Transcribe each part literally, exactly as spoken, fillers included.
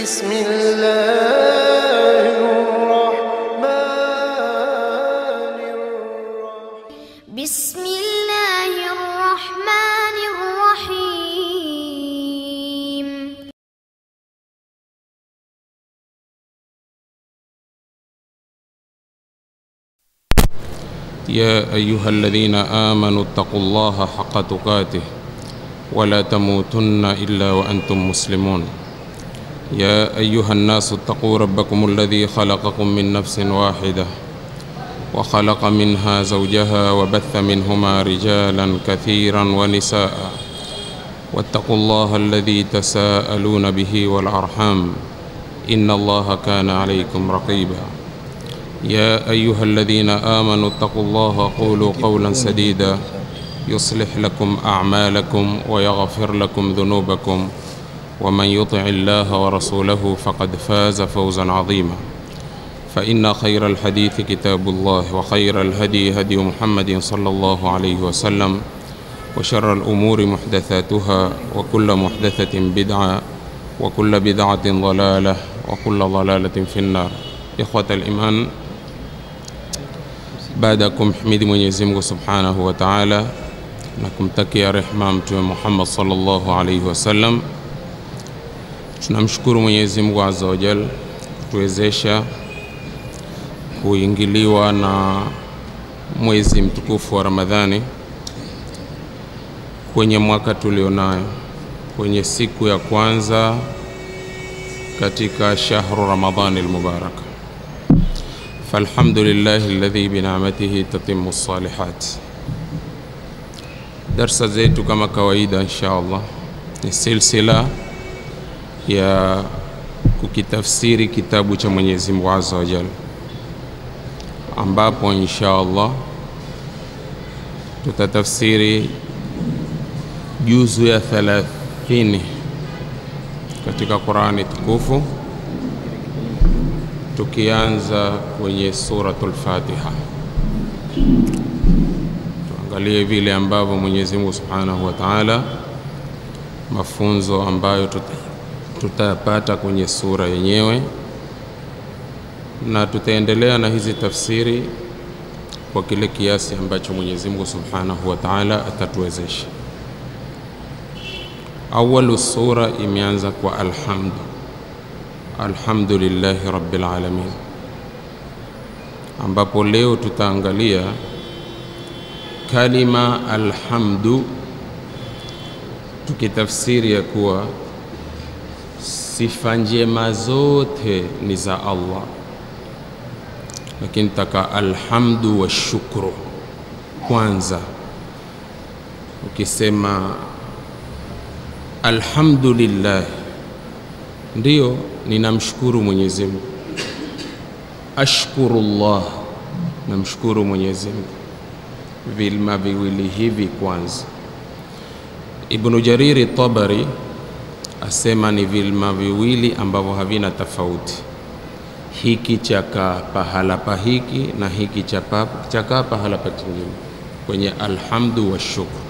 بسم الله الرحمن الرحيم بسم الله الرحمن الرحيم يا أيها الذين آمنوا اتقوا الله حق تقاته ولا تموتن إلا وأنتم مسلمون. يا أيها الناس اتقوا ربكم الذي خلقكم من نفس واحدة وخلق منها زوجها وبث منهما رجالا كثيرا ونساء واتقوا الله الذي تساءلون به والأرحام إن الله كان عليكم رقيبا. يا أيها الذين آمنوا اتقوا الله قولوا قولا سديدا يصلح لكم أعمالكم ويغفر لكم ذنوبكم ومن يطع الله ورسوله فقد فاز فوزا عظيما. فإن خير الحديث كتاب الله وخير الهدي هدي محمد صلى الله عليه وسلم وشر الأمور محدثاتها وكل محدثة بدعة وكل بدعة ضلالة وكل ضلالة في النار. إخوة الإيمان, baada kumhimidi Mwenyezi Mungu Subhanahu wa Ta'ala na kumtakia rehema Mtume Muhammad sallallahu alayhi wasallam, tunamshukuru Mwenyezi Mungu Azza wa Jalla kutuwezesha kuingiliwa na mwezi mtukufu wa Ramadhani kwenye mwaka tulionayo, kwenye siku ya kwanza katika shahru Ramadhani al-Mubarak. Falhamdulillahi alladhi bina'matihi tatimmu as-salihat. Darsa zetu kama kawaida inshallah ni silsila ya kukitafsiri kitabu cha Mwenyezi Mungu Azza wa Jalla, ambapo inshallah tutatafsiri juzu ya thelathini katika Qur'ani tukufu, tukianza kwenye suratul Fatiha. Tuangalie vile ambavyo Mwenyezi Mungu Subhanahu wa Ta'ala, mafunzo ambayo tutayapata kwenye sura yenyewe, na tutaendelea na hizi tafsiri kwa kile kiasi ambacho Mwenyezi Mungu Subhanahu wa Ta'ala atatuwezesha. Awalu sura imeanza kwa alhamdu, alhamdulillahi rabbil alamin, ambapo leo tutaangalia kalima alhamdu, tukitafsiri ya kuwa sifa njema zote ni za Allah, lakini taka alhamdu wa shukru kwanza. Ukisema alhamdulillah, ndio ninamshukuru Mwenyezi Mungu, ashkurullah, namshukuru Mwenyezi Mungu. Vilma viwili hivi kwanza, Ibn Jariri Tabari asema ni vilma viwili ambavyo havina tofauti, hiki chaka pahala pa hiki na hiki chaka pahala pa kingine kwenye alhamdu wa shukru.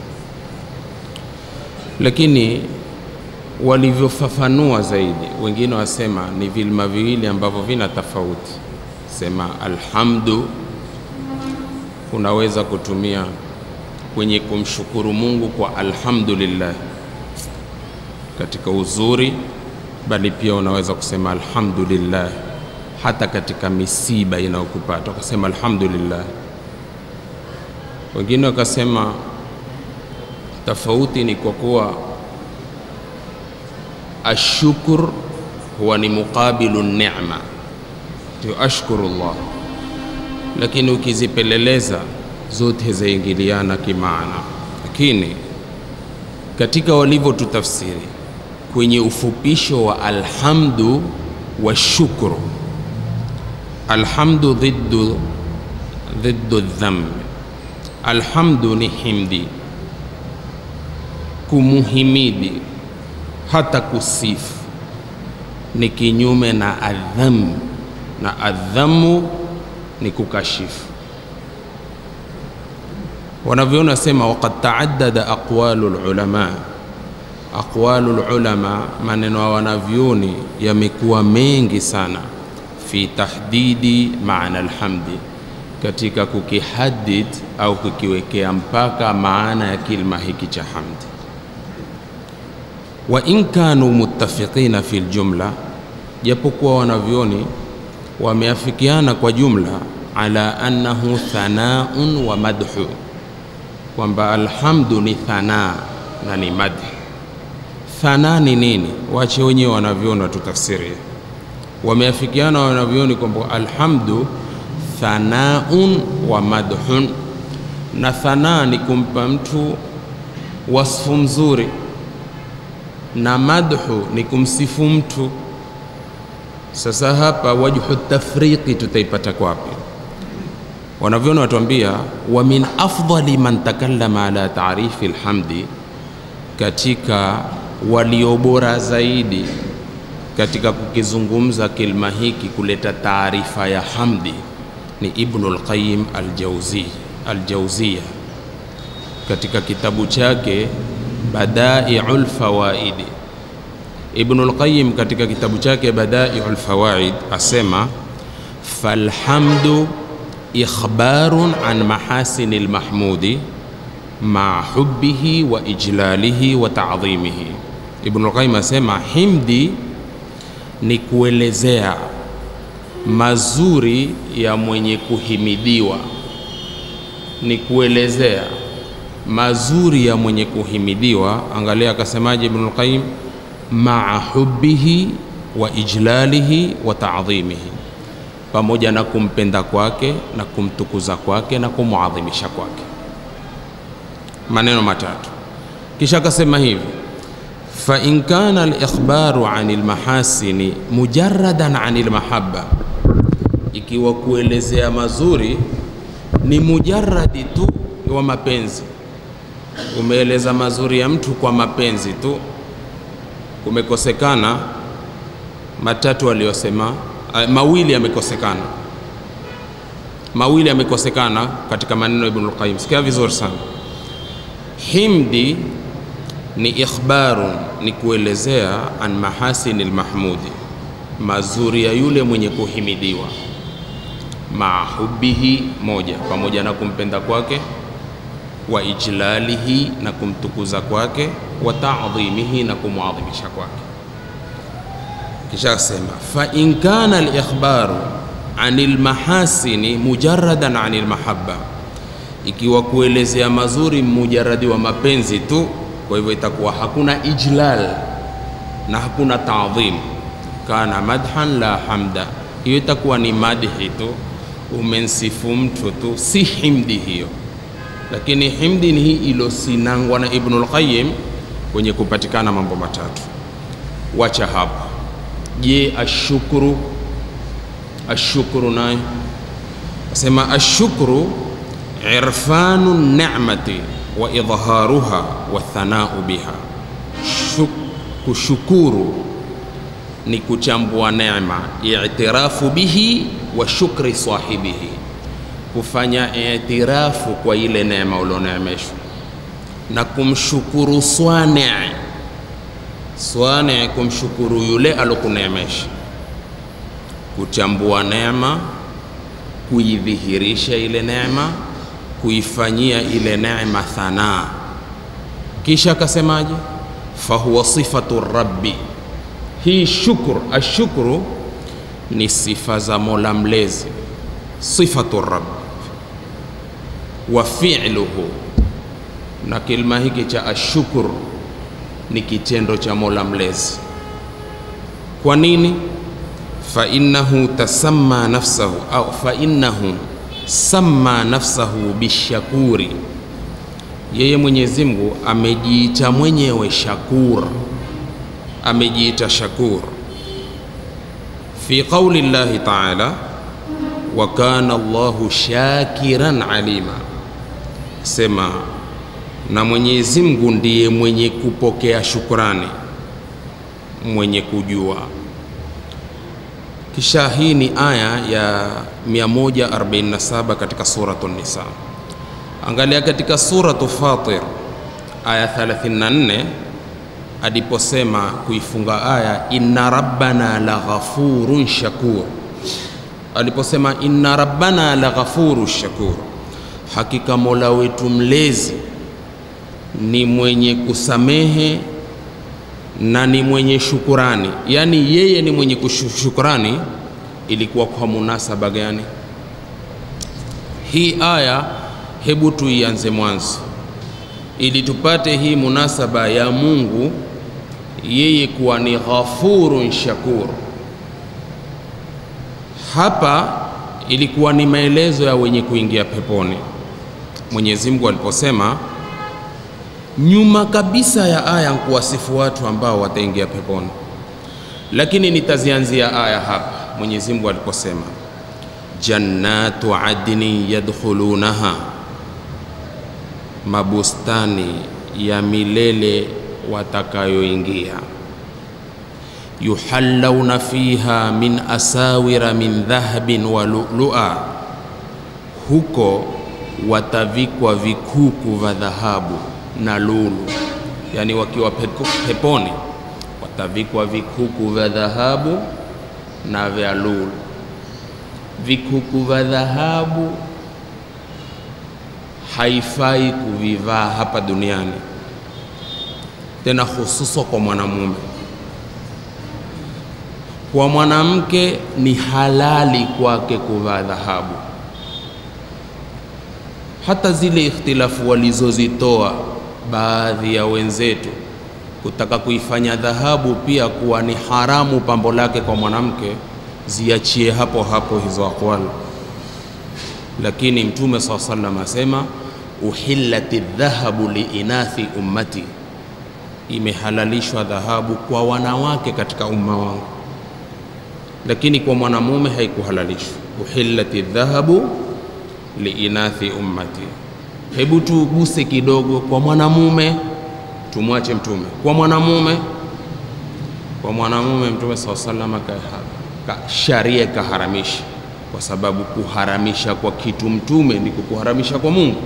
Lakini walivyofafanua zaidi, wengine wasema ni vilma viwili ambavyo vina tofauti. Sema alhamdu unaweza kutumia kwenye kumshukuru Mungu kwa alhamdulillah katika uzuri, bali pia unaweza kusema alhamdulillah hata katika misiba inayokupata ukasema alhamdulillah. Wengine wakasema tofauti ni kwa kuwa ashukr huwa ni muqabilu ni'ma, ndio ashkurullah, lakini ukizipeleleza zote zaingiliana kimaana. Lakini katika walivyo tutafsiri kwenye ufupisho wa alhamdu wa shukru, alhamdu dhiddu dhiddu dhamb. Alhamdu ni himdi, kumuhimidi, hata kusifu ni kinyume na adham, na adhamu ni kukashifu. Wanavyoona sema waqad ta'addada aqwalul ulama aqwalul ulama, maneno ya wanavyoni yamekuwa mengi sana fi tahdidi maana alhamdi, katika kukihadid au kukiwekea mpaka maana ya kilma hiki cha hamdi. Wa in kanu muttafiqina fil jumla, japokuwa wanavyoni wameafikiana kwa jumla ala annahu thanaun wa madhu, kwamba alhamdu ni thana na ni madh. Thana ni nini? Wache wenyewe wanavyoni tutafsiri. Wameafikiana wanavyoni kwamba alhamdu thanaun wa madhun, na thana ni kumpa mtu wasfu mzuri na madhu ni kumsifu mtu. Sasa hapa wajhu tafriqi tutaipata kwapi? Wanavyoni watuambia wa min afdali man takallama ala ta'rifi alhamdi, katika waliobora zaidi katika kukizungumza kilma hiki kuleta taarifa ya hamdi ni Ibnul Qayyim al-Jawzi al-Jawziyya katika kitabu chake Bada'i'ul Fawaid. Ibnul Qayyim katika kitabu chake Bada'i'ul Fawaid asema falhamdu ikhbarun an mahasinil mahmudi ma hubbihi wa ijlalihi wa ta'dhimihi. Ibnul Qayyim asema himdi ni kuelezea mazuri ya mwenye kuhimidiwa, ni kuelezea mazuri ya mwenye kuhimidiwa. Angalia akasemaje Ibnul Qayyim, ma'a hubbihi wa ijlalihi wa ta'dhimihi, pamoja na kumpenda kwake na kumtukuza kwake na kumuadhimisha kwake. Maneno matatu. Kisha akasema hivi, fa in kana al-ikhbaru 'anil mahasini mujarradan 'anil mahabba, ikiwa kuelezea mazuri ni mujarradi tu wa mapenzi, umeeleza mazuri ya mtu kwa mapenzi tu, kumekosekana matatu aliyosema, mawili yamekosekana, mawili yamekosekana katika maneno ya Ibnul Qayyim. Sikia vizuri sana. Himdi ni ikhbarun, ni kuelezea an mahasinil mahmudi, mazuri ya yule mwenye kuhimidiwa, ma hubbihi, moja, pamoja na kumpenda kwake, wa ijlalihi, na kumtukuza kwake, wa ta'dhimihi, na kumuadhimisha kwake. Kisha sema fa in kana al-ikhbaru anil mahasini mujarradan anil mahabba, ikiwa kuelezea mazuri mujarradi wa mapenzi tu, kwa hivyo itakuwa hakuna ijlal na hakuna ta'dhim, kana madhan la hamda, hiyo itakuwa ni madhi tu, umensifu mtu tu, si himdi hiyo. Lakini himdi ni hii ilosinangwa na Ibnul Qayyim kwenye kupatikana mambo matatu. Wacha hapa. Je, ashukuru? Ashukuru naye asema ashukuru irfanu ni'mati wa idhaharuha wa thanau biha. Shuk, kushukuru ni kuchambua neema, i'tirafu bihi wa shukri sahibihi, kufanya i'tirafu kwa ile neema ulioneemeshwa na kumshukuru swani, swani kumshukuru yule alokuneemesha, kuchambua neema, kuidhihirisha ile neema, kuifanyia ile neema thana. Kisha akasemaje? Fahuwa sifatu rabbi, hii shukru, ashukuru ni sifa za Mola mlezi, sifatu rabbi, wa fi'luhu, na kilma hiki cha ashukuru ni kitendo cha Mola mlezi. Kwa nini? Fa innahu tasamma nafsahu au fa innahu samma nafsahu bishakuri, yeye Mwenyezi Mungu amejiita mwenyewe shakur, amejiita shakur. Fi qawli llahi ta'ala wa kana Allahu shakiran alima, sema na Mwenyezi Mungu ndiye mwenye kupokea shukrani, mwenye kujua. Kisha hii ni aya ya mia moja arobaini na saba katika Suratun Nisa. Angalia katika Suratu Fatir aya thelathini na nne, aliposema kuifunga aya inna rabbana la ghafurun shakur, aliposema inna rabbana la ghafurun shakur, hakika Mola wetu mlezi ni mwenye kusamehe na ni mwenye shukurani. Yani yeye ni mwenye kushukurani. Ilikuwa kwa munasaba gani hii aya? Hebu tuianze mwanzo ili tupate hii munasaba ya Mungu yeye kuwa ni ghafurun shakur. Hapa ilikuwa ni maelezo ya wenye kuingia peponi. Mwenyezi Mungu aliposema nyuma kabisa ya aya kuwasifu watu ambao wataingia peponi, lakini nitazianzia aya hapa. Mwenyezi Mungu aliposema jannatu adni yadkhulunaha, mabustani ya milele watakayoingia. Yuhallawna fiha min asawira min dhahabin wa lu'lu'a, huko watavikwa vikuku vya dhahabu na lulu. Yani wakiwa peponi watavikwa vikuku vya dhahabu na vya lulu. Vikuku vya dhahabu haifai kuvivaa hapa duniani, tena hususa kwa mwanamume. Kwa mwanamke ni halali kwake kuvaa dhahabu. Hata zile ikhtilafu walizozitoa baadhi ya wenzetu kutaka kuifanya dhahabu pia kuwa ni haramu pambo lake kwa mwanamke, ziachie hapo hapo hizo aqwal. Lakini Mtume sallallahu alaihi wasallam asema uhillati dhahabu liinathi ummati, imehalalishwa dhahabu kwa wanawake katika umma wangu, lakini kwa mwanamume haikuhalalishwa. Uhillati dhahabu liinathi ummati. Hebu tuguse kidogo kwa mwanamume, tumwache Mtume. Kwa mwanamume, kwa mwanamume Mtume sallallahu alaihi wasallam ka sharia kaharamisha, kwa sababu kuharamisha kwa kitu Mtume ni kuharamisha kwa Mungu.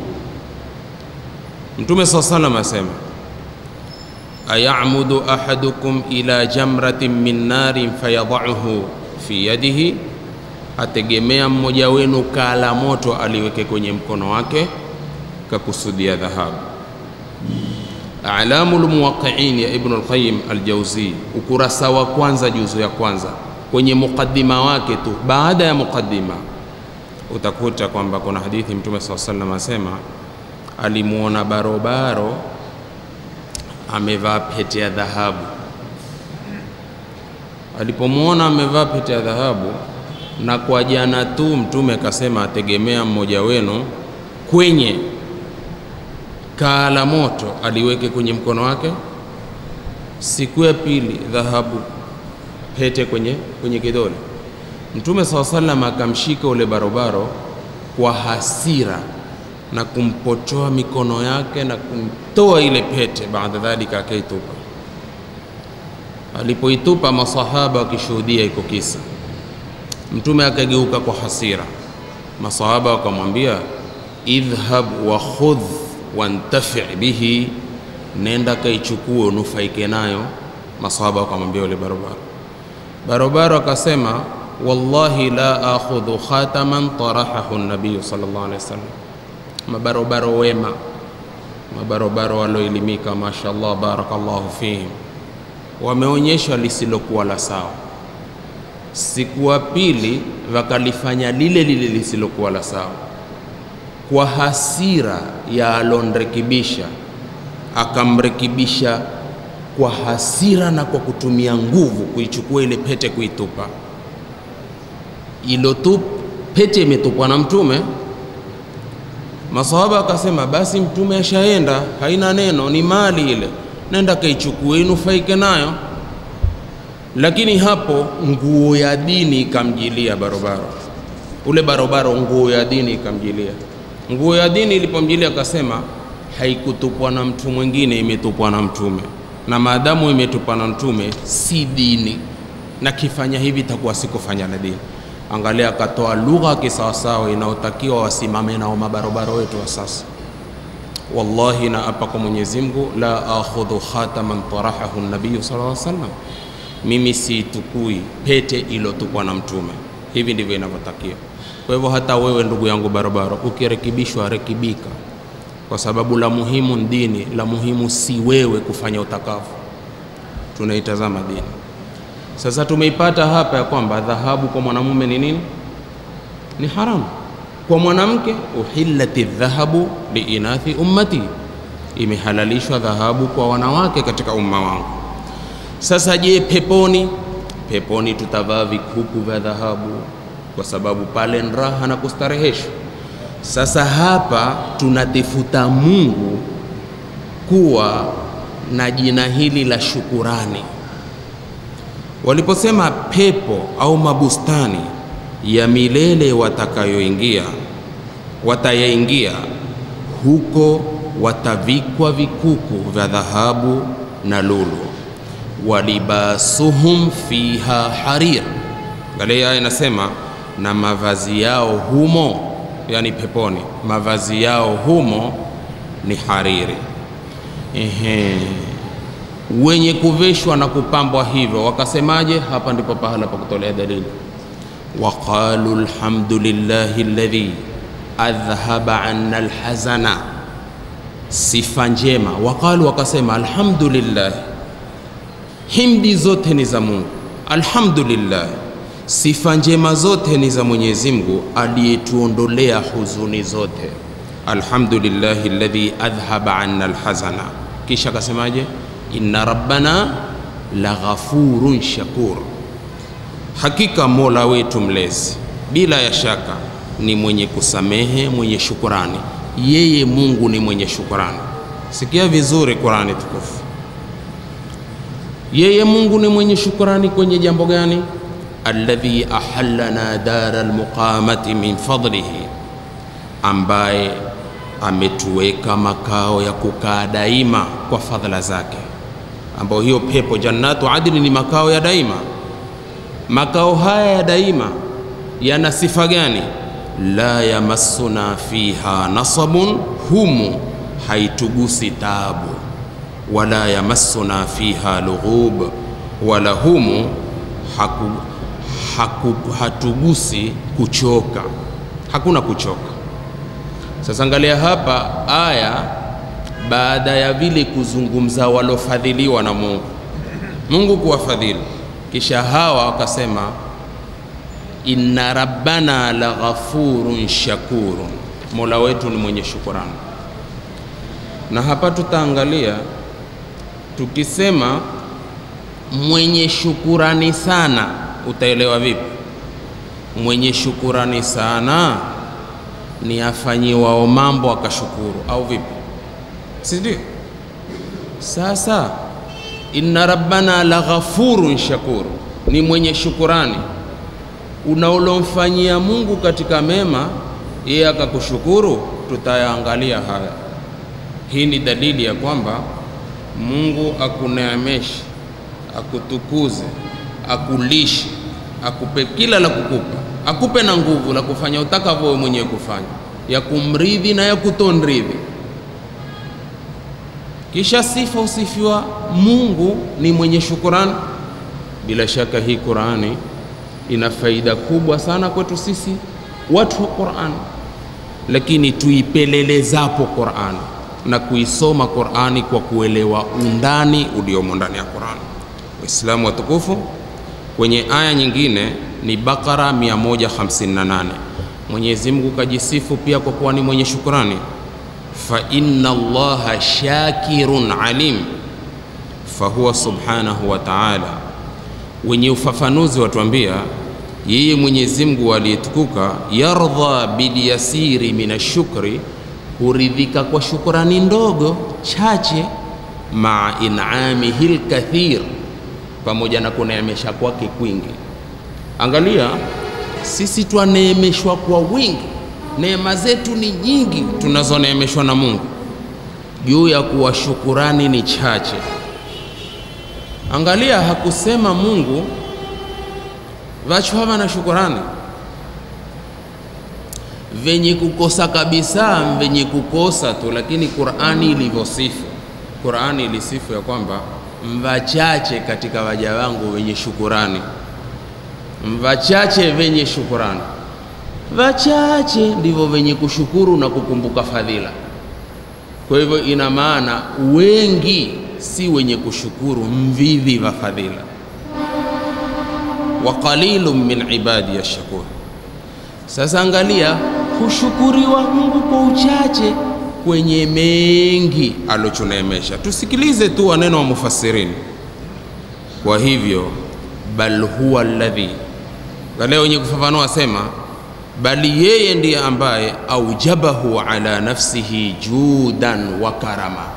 Mtume sallallahu alaihi wasallam asema ayamudu ahadukum ila jamratin min narin fayadhahu fi yadihi, ategemea mmoja wenu kala moto aliweke kwenye mkono wake, kakusudia dhahabu. A'lamul muwaqqi'in ya Ibn al-Qayyim al-Jawzi, ukurasa wa kwanza juzu ya kwanza, kwenye mukaddima wake tu, baada ya mukaddima utakuta kwamba kuna hadithi Mtume sallallahu alaihi wasallam asema alimuona barobaro amevaa pete ya dhahabu. Alipomuona amevaa pete ya dhahabu, na kwa jana tu Mtume akasema ategemea mmoja wenu kwenye kala moto aliweke kwenye mkono wake. Siku ya pili dhahabu pete kwenye kwenye kidole. Mtume sallallahu alaihi wasallam akamshika ule barobaro kwa hasira na kumpotoa mikono yake na kumtoa ile pete. Baada dhalika akaitupa. Alipoitupa, masahaba wakishuhudia iko kisa, Mtume akageuka kwa hasira. Masahaba wakamwambia idhhab wa khudh wantafi' bihi, nenda kaichukue nufaike nayo. Masahaba wakamwambia yule barobaro. Barobaro akasema wallahi la akhudhu khataman tarahahu an-nabiy sallallahu alaihi wasallam. Mabarobaro wema, mabarobaro walioelimika, mashaallah, barakallahu fihim, wameonyesha lisilokuwa la sawa. Siku ya pili wakalifanya lile lile lisilokuwa la sawa. Kwa hasira ya alonrekebisha, akamrekebisha kwa hasira na kwa kutumia nguvu kuichukua ile pete kuitupa. Ilo tu pete imetupwa na Mtume. Masahaba akasema basi Mtume ashaenda, haina neno, ni mali ile, nenda kaichukue inufaike nayo. Lakini hapo nguo ya dini ikamjilia barobaro. Ule barobaro nguo ya dini ikamjilia. Nguo ya dini ilipomjilia akasema haikutupwa na mtu mwingine, imetupwa na Mtume. Na maadamu imetupwa na Mtume si dini, na kifanya hivi takuwa sikufanya na dini. Angalia, akatoa lugha kisawasawa inayotakiwa wasimame nao mabarobaro wetu wa sasa. wallahi na apa kwa Mwenyezi Mungu, la akhudhu khataman tarahahu an-nabiy sallallahu alaihi wasallam, mimi siitukui pete ilotukwa na mtume. Hivi ndivyo inavyotakiwa. Kwa hivyo hata wewe ndugu yangu barabara, ukirekebishwa rekebika, kwa sababu la muhimu dini, la muhimu si wewe kufanya utakavu. Tunaitazama dini. Sasa tumeipata hapa ya kwamba dhahabu kwa mwanamume ni nini? Ni haramu. Kwa mwanamke, uhillati dhahabu liinathi ummati, imehalalishwa dhahabu kwa wanawake katika umma wangu. Sasa je, peponi? Peponi tutavaa vikuku vya dhahabu kwa sababu pale raha na kustareheshwa. Sasa hapa tunatafuta Mungu kuwa na jina hili la shukurani. Waliposema pepo au mabustani ya milele watakayoingia, watayaingia huko, watavikwa vikuku vya dhahabu na lulu, walibasuhum fiha harir. Angalia inasema na mavazi yao humo, yani peponi, mavazi yao humo ni hariri. Ehe, wenye kuvishwa na kupambwa hivyo wakasemaje? Hapa ndipo pahala pa kutolea dalili. Waqalu alhamdulillahi alladhi adhhaba anna alhazana, sifa njema. Waqalu, wakasema alhamdulillah, himdi zote ni za Mungu, alhamdulillah, sifa njema zote ni za Mwenyezi Mungu aliyetuondolea huzuni zote. Alhamdulillahi alladhi adhhaba anna alhazana. Kisha akasemaje? Inna rabbana laghafurun shakur, hakika Mola wetu mlezi bila ya shaka ni mwenye kusamehe, mwenye shukurani. Yeye Mungu ni mwenye shukurani. Sikia vizuri Qur'ani tukufu. Yeye Mungu ni mwenye shukurani kwenye jambo gani? Alladhi ahallana dara almuqamati min fadlihi, ambaye ametuweka makao ya kukaa daima kwa fadhila zake, ambao hiyo pepo jannatu adni ni makao ya daima. Makao haya ya daima yana sifa gani? La yamassuna fiha nasabun, humu haitugusi taabu, wala yamassuna fiha lughub, wala humu haku, haku, hatugusi kuchoka, hakuna kuchoka. Sasa angalia hapa aya, baada ya vile kuzungumza walofadhiliwa na Mungu, Mungu kuwafadhili, kisha hawa wakasema inna rabbana laghafurun shakurun, Mola wetu ni mwenye shukurani. Na hapa tutaangalia, tukisema mwenye shukurani sana, utaelewa vipi? Mwenye shukurani sana ni afanyiwao mambo akashukuru, au vipi? Si ndio? Sasa inna rabbana laghafurun shakur, ni mwenye shukurani. Unaolomfanyia Mungu katika mema, yeye akakushukuru, tutayaangalia haya. Hii ni dalili ya kwamba Mungu akuneemeshe, akutukuze, akulishe, akupe kila la kukupa, akupe na nguvu la kufanya utakavyo wewe mwenyewe kufanya, ya kumridhi na ya kutonridhi. Kisha sifa usifiwa Mungu ni mwenye shukurani. Bila shaka hii Qur'ani ina faida kubwa sana kwetu sisi watu wa Qur'an, lakini tuipelelezapo Qur'an na kuisoma Qur'ani kwa kuelewa undani uliomo ndani ya Qur'an. Waislamu watukufu, kwenye aya nyingine ni Bakara mia moja hamsini na nane, Mwenyezi Mungu kajisifu pia kwa kuwa ni mwenye shukrani. Fa inna Allaha shakirun alim, fa huwa subhanahu wa ta'ala. Wenye ufafanuzi watuambia yeye Mwenyezi Mungu aliyetukuka, yardha bil yasiri minashukri, huridhika kwa shukrani ndogo chache, ma in'amihil kathir, pamoja na kuneemesha kwake kwingi. Angalia, sisi twaneemeshwa kwa wingi, neema zetu ni nyingi tunazoneemeshwa na Mungu, juu ya kuwa shukurani ni chache. Angalia, hakusema Mungu vachu hawa na shukurani, venye kukosa kabisa, venye kukosa tu. Lakini Qur'ani ilivyosifu, Qur'ani ilisifu ya kwamba mvachache katika waja wangu wenye shukurani, mvachache venye shukurani. Wachache ndivyo wenye kushukuru na kukumbuka fadhila. Kwa hivyo ina maana wengi si wenye kushukuru, mvivi wa fadhila. Wa qalilun min ibadi yashkur. Sasa angalia, kushukuriwa Mungu kwa uchache kwenye mengi alochuneemesha. Tusikilize tu waneno wa mufassirin. Kwa hivyo bal huwa alladhi, leo wenye kufafanua sema bali yeye ndiye ambaye aujabahu ala nafsihi judan wa karama,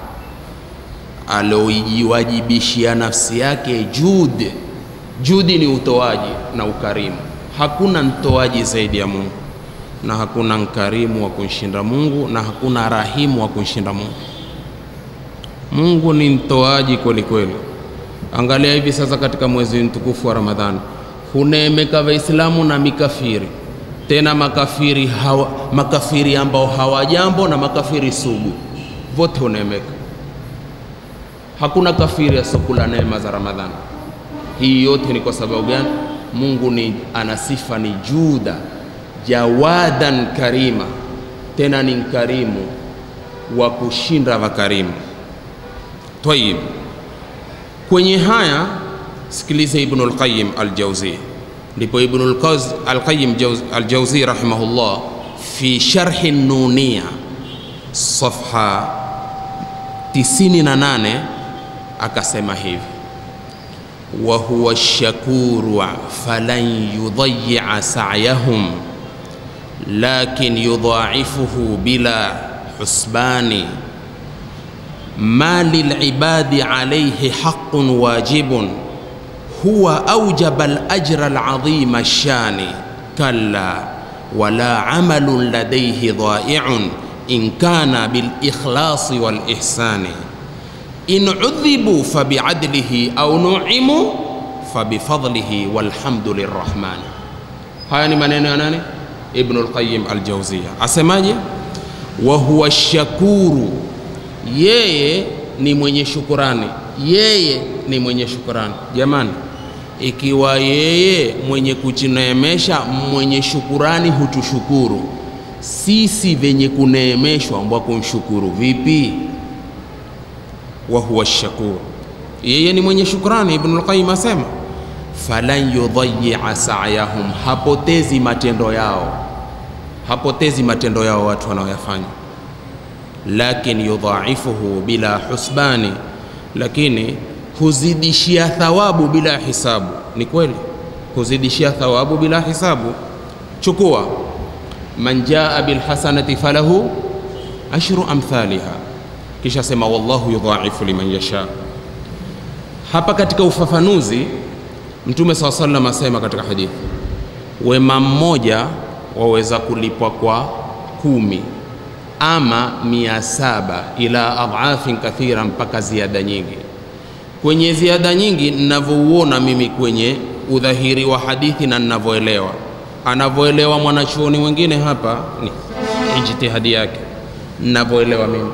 aloijiwajibishia nafsi yake jud. Judi ni utoaji na ukarimu. Hakuna mtoaji zaidi ya Mungu, na hakuna mkarimu wa kumshinda Mungu, na hakuna rahimu wa kumshinda Mungu. Mungu ni mtoaji kweli kweli. Angalia hivi sasa katika mwezi mtukufu wa Ramadhani, huneemeka Waislamu na mikafiri, tena makafiri hawa, makafiri ambao hawajambo na makafiri sugu, wote huneemeka. Hakuna kafiri asokula neema za Ramadhani. Hii yote ni kwa sababu gani? Mungu ni ana sifa ni juda, jawadan karima, tena ni mkarimu wa kushinda wakarimu. Tayib, kwenye haya sikiliza Ibn al-Qayyim al-Jawzi. Ndipo Ibn al-Qayyim al-Jawzi rahimahullah fi sharh an-Nuniyya safha tisini na nane akasema hivi: wa huwa ash-shakuru falan yudayya sa'yahum lakin yudha'ifuhu bila husbani ma lil'ibadi alayhi haqqun wajibun huwa awjaba al-ajra al-'azima ash-shani kalla wala 'amalun ladayhi dha'i'un in kana bil ikhlasi wal ihsani in udhibu fa bi'adlihi aw nu'imu fa bifadlihi walhamdu lirrahman. Haya ni maneno ya nani? Ibn al-Qayyim al-Jawziyya. Asemaje? Wa huwa ash-shakuru, yeye ni mwenye shukurani, yeye ni mwenye shukurani. Jamani, ikiwa yeye mwenye kuchineemesha, mwenye shukurani hutushukuru, sisi venye kuneemeshwa mbwa kumshukuru vipi? Wa huwa ash-shakur, yeye ni mwenye shukrani. Ibn al-Qayyim asema falan yudayya sa'yahum, hapotezi matendo yao, hapotezi matendo yao watu wanaoyafanya. Lakin yudha'ifuhu bila husbani, lakini huzidishia thawabu bila hisabu. Ni kweli, huzidishia thawabu bila hisabu. Chukua, man jaa bil hasanati falahu ashru amthaliha, kisha sema wallahu yudha'ifu liman yasha. Hapa katika ufafanuzi Mtume swalla sallam asema katika hadithi, wema mmoja waweza kulipwa kwa kumi ama mia saba ila adhafin kathira, mpaka ziada nyingi. Kwenye ziada nyingi ninavyouona mimi kwenye udhahiri wa hadithi na ninavyoelewa, anavyoelewa mwanachuoni mwingine hapa ni ijtihadi yake, ninavyoelewa mimi,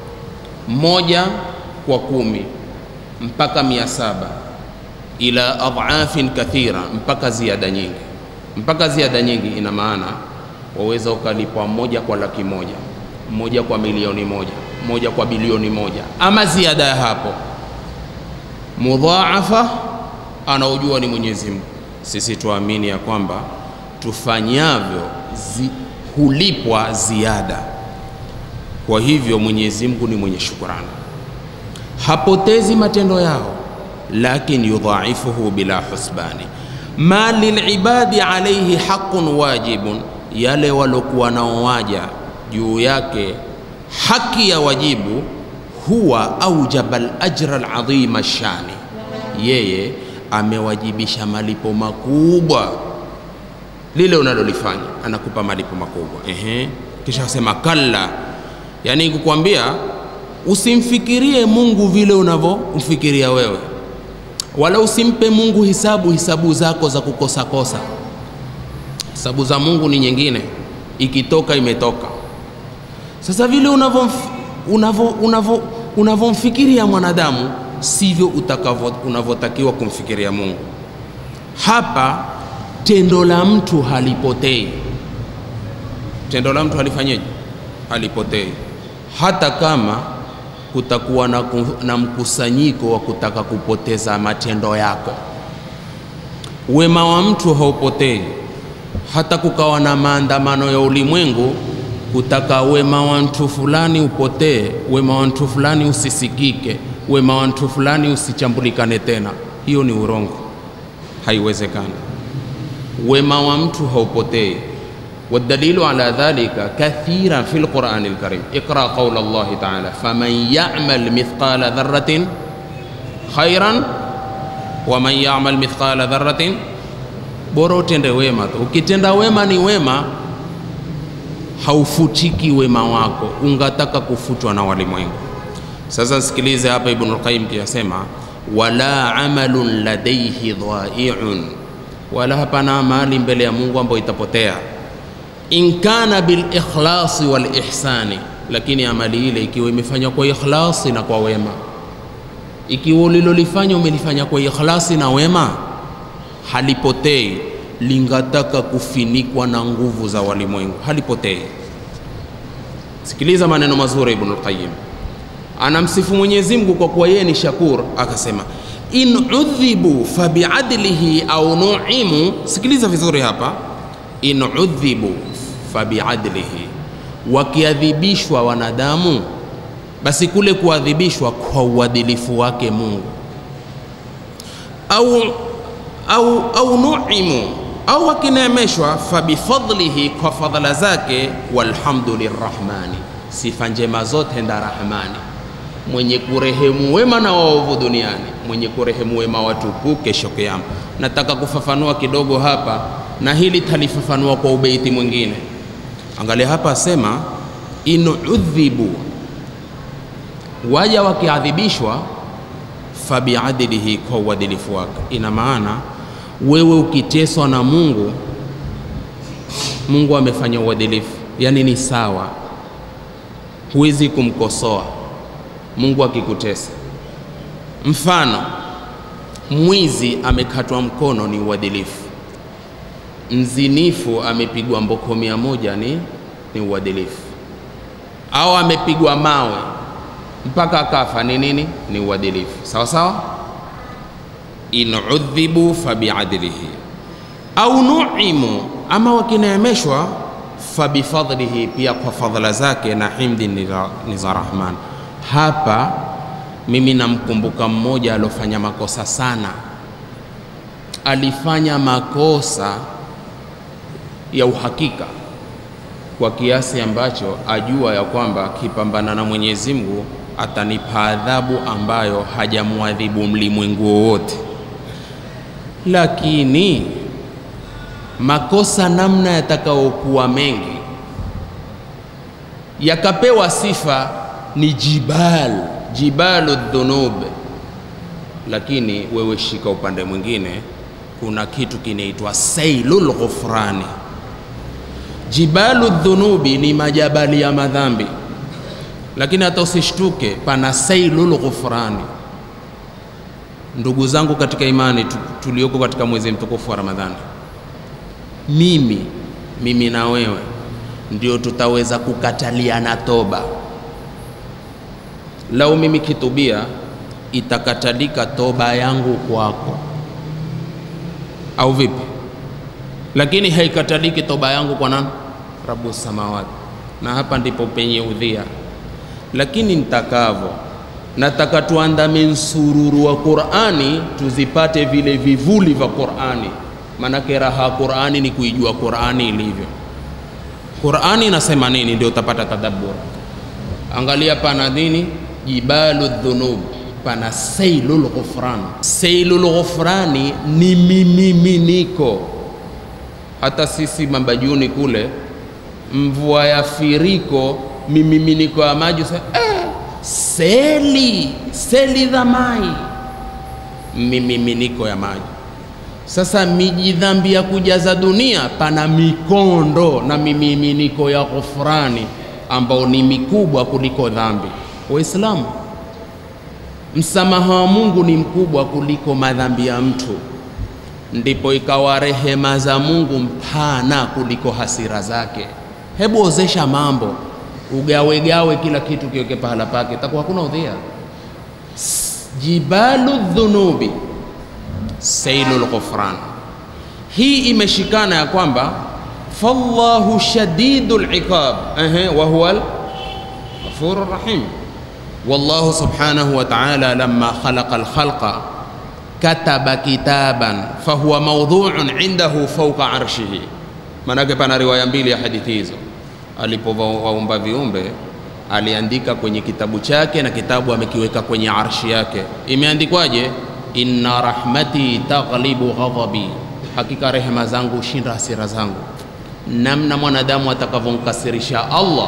moja kwa kumi mpaka mia saba ila adhafin kathira, mpaka ziada nyingi. Mpaka ziada nyingi ina maana waweza ukalipwa moja kwa laki moja, moja kwa milioni moja, moja kwa bilioni moja, ama ziada ya hapo. Mudhaafa anaujua ni Mwenyezi Mungu. Sisi tuamini ya kwamba tufanyavyo zi, hulipwa ziada. Kwa hivyo Mwenyezi Mungu ni mwenye shukrani, hapotezi matendo yao, lakin yudha'ifuhu bila husbani. Ma lil'ibadi alayhi haqqun wajibun, yale walokuwa nao waja juu yake haki ya wajibu, huwa aujaba al-ajra al-'azima ash-shani, yeye amewajibisha malipo makubwa. Lile unalolifanya anakupa malipo makubwa. Ehe, kisha sema kalla, yani kukwambia usimfikirie Mungu vile unavyomfikiria wewe, wala usimpe Mungu hisabu hisabu zako za kukosa kosa. Hisabu za Mungu ni nyingine, ikitoka imetoka. Sasa vile unavyo unavyo unavyo unavyomfikiria mwanadamu sivyo utakavyo unavyotakiwa kumfikiria Mungu. Hapa tendo la mtu halipotei. Tendo la mtu halifanyeje? Halipotei. Hata kama kutakuwa na, na mkusanyiko wa kutaka kupoteza matendo yako, wema wa mtu haupotei. Hata kukawa na maandamano ya ulimwengu kutaka wema wa mtu fulani upotee, wema wa mtu fulani usisikike, wema wa mtu fulani usichambulikane tena, hiyo ni urongo, haiwezekani. Wema wa mtu haupotei. والدليل على ذلك كثيرا في القرآن الكريم. اقرأ قول الله تعالى فمن يعمل مثقال ذرة خيرا ومن يعمل مثقال ذرة. Bora utende wema tu. Ukitenda wema ni wema, haufutiki wema wako, ungataka kufutwa na walimwengu. Sasa sikilize hapa Ibn al-Qayyim kiyasema wala amalun ladayhi dha'i'un, wala hapana amali mbele ya Mungu ambayo itapotea. In kana bil ikhlasi wal ihsani, lakini amali ile ikiwa imefanywa kwa ikhlasi na kwa wema, ikiwa ulilolifanya umelifanya kwa ikhlasi na wema, halipotei. Lingataka kufinikwa na nguvu za walimwengu, halipotei. Sikiliza maneno mazuri Ibn al-Qayyim. Anamsifu Mwenyezi Mungu kwa kuwa yeye ni shakur, akasema in udhibu fa bi'adlihi au nu'imu. Sikiliza vizuri hapa, in udhibu fa bi'adlihi, wakiadhibishwa wanadamu basi kule kuadhibishwa kwa uadilifu wake Mungu, au au au nu'imu, au wakineemeshwa fa bifadlihi, kwa fadhala zake. Walhamdulirrahmani, sifa njema zote nda Rahmani, mwenye kurehemu wema na waovu duniani, mwenye kurehemu wema watupu kesho kiyama. Nataka kufafanua kidogo hapa, na hili talifafanua kwa ubeiti mwingine. Angalia hapa, asema in udhibu, waja wakiadhibishwa, fa bi'adlihi, kwa uadilifu wake. Ina maana wewe ukiteswa na Mungu, Mungu amefanya uadilifu, yani ni sawa, huwezi kumkosoa Mungu akikutesa. Mfano, mwizi amekatwa mkono, ni uadilifu. Mzinifu amepigwa mboko mia moja, ni ni uadilifu. Au amepigwa mawe mpaka akafa, ni nini? Ni uadilifu. Sawa sawa. In udhibu fa bi'adlihi au nu'imu, ama wakineemeshwa, fa bifadlihi, pia kwa fadhila zake na himdi ni za Rahman. Hapa mimi namkumbuka mmoja alofanya makosa sana. Alifanya makosa ya uhakika kwa kiasi ambacho ajua ya kwamba kipambana na Mwenyezi Mungu atanipa adhabu ambayo hajamuadhibu mlimwengu wowote. Lakini makosa namna yatakaokuwa mengi yakapewa sifa ni jibal jibalu dhunub, lakini wewe shika upande mwingine, kuna kitu kinaitwa sailul ghufrani. Jibalu dhunubi ni majabali ya madhambi, lakini hata usishtuke, pana sailul ghufrani. Ndugu zangu katika imani tulioko katika mwezi mtukufu wa Ramadhani, mimi mimi na wewe ndio tutaweza kukataliana toba. Lau mimi kitubia, itakatalika toba yangu kwako, au vipi? Lakini haikataliki toba yangu kwa nani? Rabbus samawati. Na hapa ndipo penye udhia. Lakini nitakavyo, nataka tuandame msururu wa Qur'ani, tuzipate vile vivuli vya Qur'ani. Manake raha Qur'ani ni kuijua Qur'ani ilivyo. Qur'ani inasema nini, ndio utapata tadabbur. Angalia, pana nini? Jibalu dhunub, pana sailul ghufran. Sailul ghufrani ni mimiminiko. Hata sisi mabajuni kule, mvua ya firiko, mimiminiko ya maji, eh, seli seli za mai, mimiminiko ya maji. Sasa miji dhambi ya kujaza dunia, pana mikondo na mimiminiko ya ghufrani ambao ni mikubwa kuliko dhambi. Waislamu, msamaha wa Mungu ni mkubwa kuliko madhambi ya mtu, ndipo ikawa rehema za Mungu mpana kuliko hasira zake. Hebu ozesha mambo, ugawegawe kila kitu kiweke pahala pake, itakuwa hakuna udhia. Jibalu dhunubi sailul ghufran, hii imeshikana ya kwamba fallahu shadidul iqab ehe wa huwa al-ghafurur rahim. Wallahu subhanahu wa ta'ala lamma khalaqa al-khalqa kataba kitaban fahuwa mawdhu'un indahu fawqa arshihi. Manake pana riwaya mbili ya hadithi hizo. Alipowaumba viumbe aliandika kwenye kitabu chake, na kitabu amekiweka kwenye arshi yake. Imeandikwaje? Inna rahmati taghlibu ghadabi, hakika rehema zangu shinda hasira zangu. Namna mwanadamu atakavomkasirisha Allah,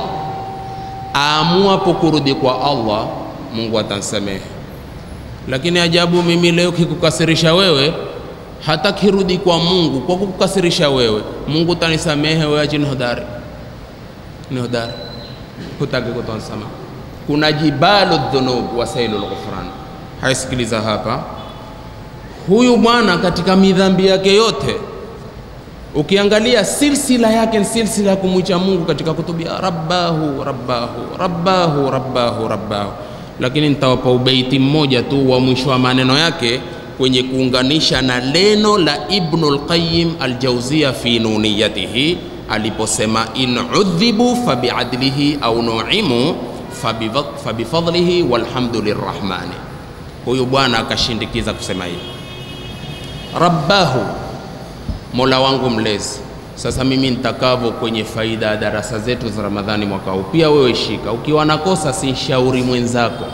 aamua kurudi kwa Allah, Mungu atansamehe. Lakini ajabu, mimi leo kikukasirisha wewe, hata kirudi kwa Mungu kwa kukukasirisha wewe, Mungu utanisamehe wewe, ajini hodari ni hodari, hutaki kutoa msamaha. Kuna jibalu dhunub wa sailul ghufran. Haisikiliza hapa, huyu bwana katika midhambi yake yote, ukiangalia silsila yake ni silsila ya kumwicha Mungu katika kutubia rabbahu rabbahu rabbahu rabbahu rabbahu. Lakini nitawapa ubeiti mmoja tu wa mwisho wa maneno yake kwenye kuunganisha na neno la Ibnul Qayyim al-Jawziyya fi nuniyatihi aliposema in udhibu fabiadlihi au nu'imu fabifadlihi walhamdulirrahmani. Huyu bwana akashindikiza kusema hivi, rabbahu, mola wangu mlezi. Sasa mimi nitakavyo kwenye faida ya darasa zetu za Ramadhani mwaka huu, pia wewe shika. Ukiwa nakosa sinshauri mwenzako,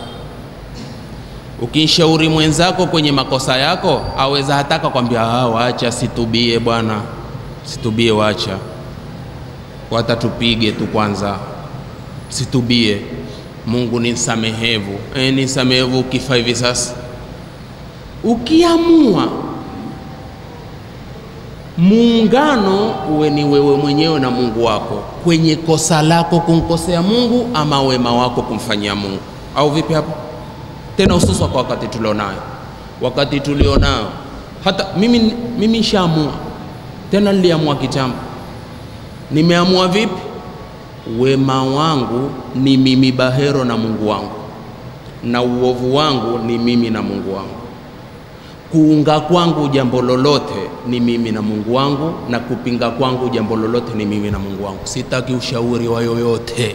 ukinshauri mwenzako kwenye makosa yako, aweza hataka kwambia ah, waacha situbie bwana, situbie, wacha watatupige tu kwanza, situbie, Mungu ni msamehevu. Eh, ni msamehevu ukifa hivi sasa. Ukiamua muungano uwe ni wewe mwenyewe na Mungu wako, kwenye kosa lako kumkosea Mungu ama wema wako kumfanyia Mungu, au vipi hapo? Tena hususa kwa wakati tulionao, wakati tulionao, hata mimi mimi nishaamua, tena niliamua kitambo. Nimeamua vipi? Wema wangu ni mimi bahero na Mungu wangu, na uovu wangu ni mimi na Mungu wangu. Kuunga kwangu jambo lolote ni mimi na Mungu wangu, na kupinga kwangu jambo lolote ni mimi na Mungu wangu. Sitaki ushauri wa yoyote,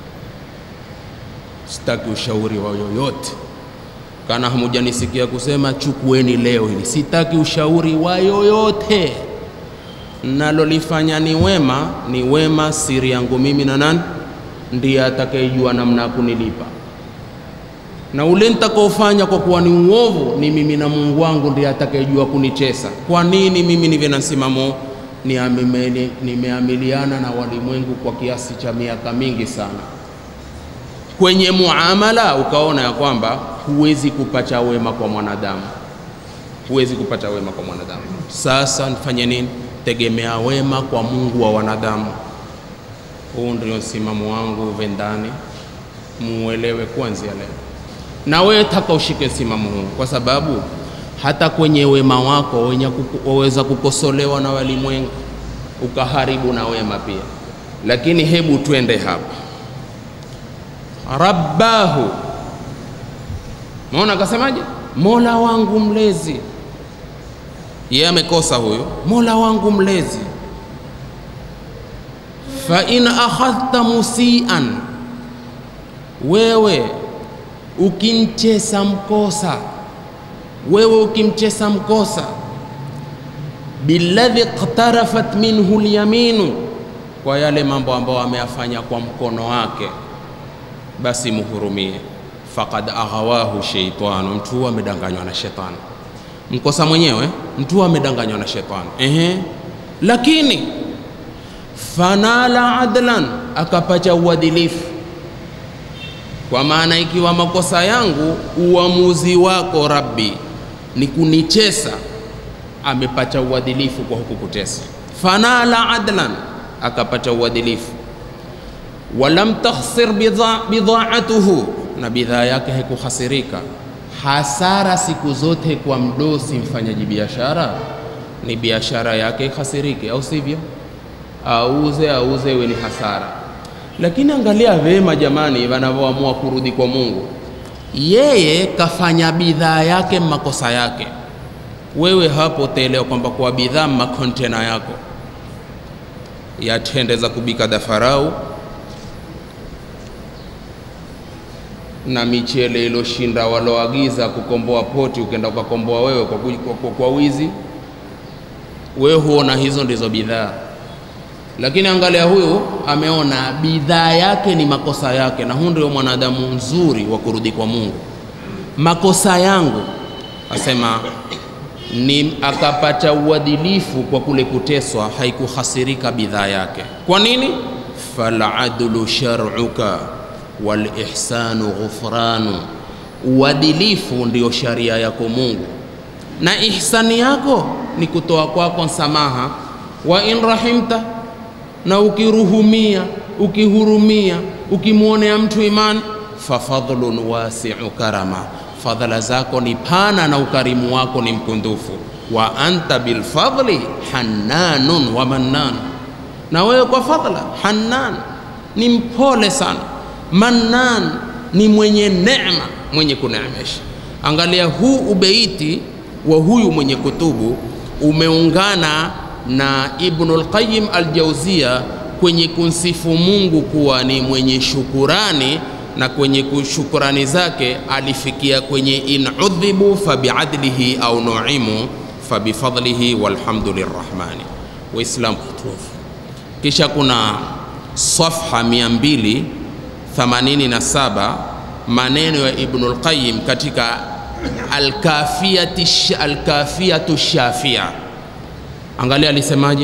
sitaki ushauri wa yoyote. Kana hamujanisikia kusema chukueni leo hili, sitaki ushauri wa yoyote. Nalolifanya ni wema, ni wema, siri yangu mimi na nani, ndiye atakayejua namna kunilipa. Na ule nitakaofanya kwa kuwa ni uovu, ni mimi na Mungu wangu ndiye atakayejua kunichesa. Kwa nini mimi niwe na msimamo? Nimeamiliana na walimwengu kwa kiasi cha miaka mingi sana. Kwenye muamala ukaona ya kwamba huwezi kupata wema kwa mwanadamu, huwezi kupata wema kwa mwanadamu. Sasa nifanye nini? Tegemea wema kwa Mungu wa wanadamu. Huu ndio msimamo wangu, vendani muelewe kuanzia leo. Na wewe taka ushike msimamo huu, kwa sababu hata kwenye wema wako wenye waweza kukosolewa na walimwengu, ukaharibu na wema pia. Lakini hebu twende hapa, rabbahu, maona akasemaje? Mola wangu mlezi. Yeye amekosa huyo, mola wangu mlezi. Fa in akhadhta musian, wewe ukimchesa mkosa, wewe ukimchesa mkosa, billadhi qtarafat minhu alyaminu, kwa yale mambo ambayo ameyafanya kwa mkono wake, basi muhurumie. Faqad aghawahu shaytanu, mtu amedanganywa na shetani. Mkosa mwenyewe mtu amedanganywa na shetani. Ehe, lakini fanala adlan, akapata uadilifu. Kwa maana ikiwa makosa yangu, uamuzi wako Rabbi ni kunichesa, amepata uadilifu kwa huku kutesa. Fanala adlan, akapata uadilifu. Walam takhsir bidhaatuhu, na bidhaa yake haikuhasirika. Hasara siku zote kwa mdosi mfanyaji biashara ni biashara yake khasirike, au sivyo? Auze auze we ni hasara. Lakini angalia vema jamani, wanavyoamua kurudi kwa Mungu. Yeye kafanya bidhaa yake makosa yake, wewe hapo utaelewa kwamba kwa bidhaa makontena yako yatendeza kubika dafarau na michele iloshinda waloagiza kukomboa poti, ukenda ukakomboa wewe kwa, kwa, kwa, kwa wizi. Wewe huona hizo ndizo bidhaa, lakini angalia huyu ameona bidhaa yake ni makosa yake, na huyu ndio mwanadamu mzuri wa kurudi kwa Mungu. Makosa yangu asema ni akapata uadilifu kwa kule kuteswa, haikuhasirika bidhaa yake. Kwa nini? Fal adlu shar'uka wal ihsanu ghufranu, uadilifu ndio sharia yako Mungu, na ihsani yako ni kutoa kwako samaha. Wa in rahimta, na ukiruhumia, ukihurumia, ukimuonea mtu imani, fa fadlun wasi'u karama, fadhala zako ni pana na ukarimu wako ni mkundufu. Wa anta bil fadli hannanun wa mannan, na wewe kwa fadla hannan ni mpole sana, mannan ni mwenye neema, mwenye kuneemesha. Angalia huu ubeiti wa huyu mwenye kutubu umeungana na Ibnul Qayyim al-Jawziyya kwenye kunsifu Mungu kuwa ni mwenye shukurani, na kwenye shukurani zake alifikia kwenye in udhibu fa biadlihi au nu'imu fa bifadlihi walhamdulirrahmani. Waislam kutufu. Kisha kuna safha mia mbili themanini na saba maneno ya Ibnul Qayyim katika al-Kafiyatu al-Kafiyatu Shafia. Angalia alisemaje?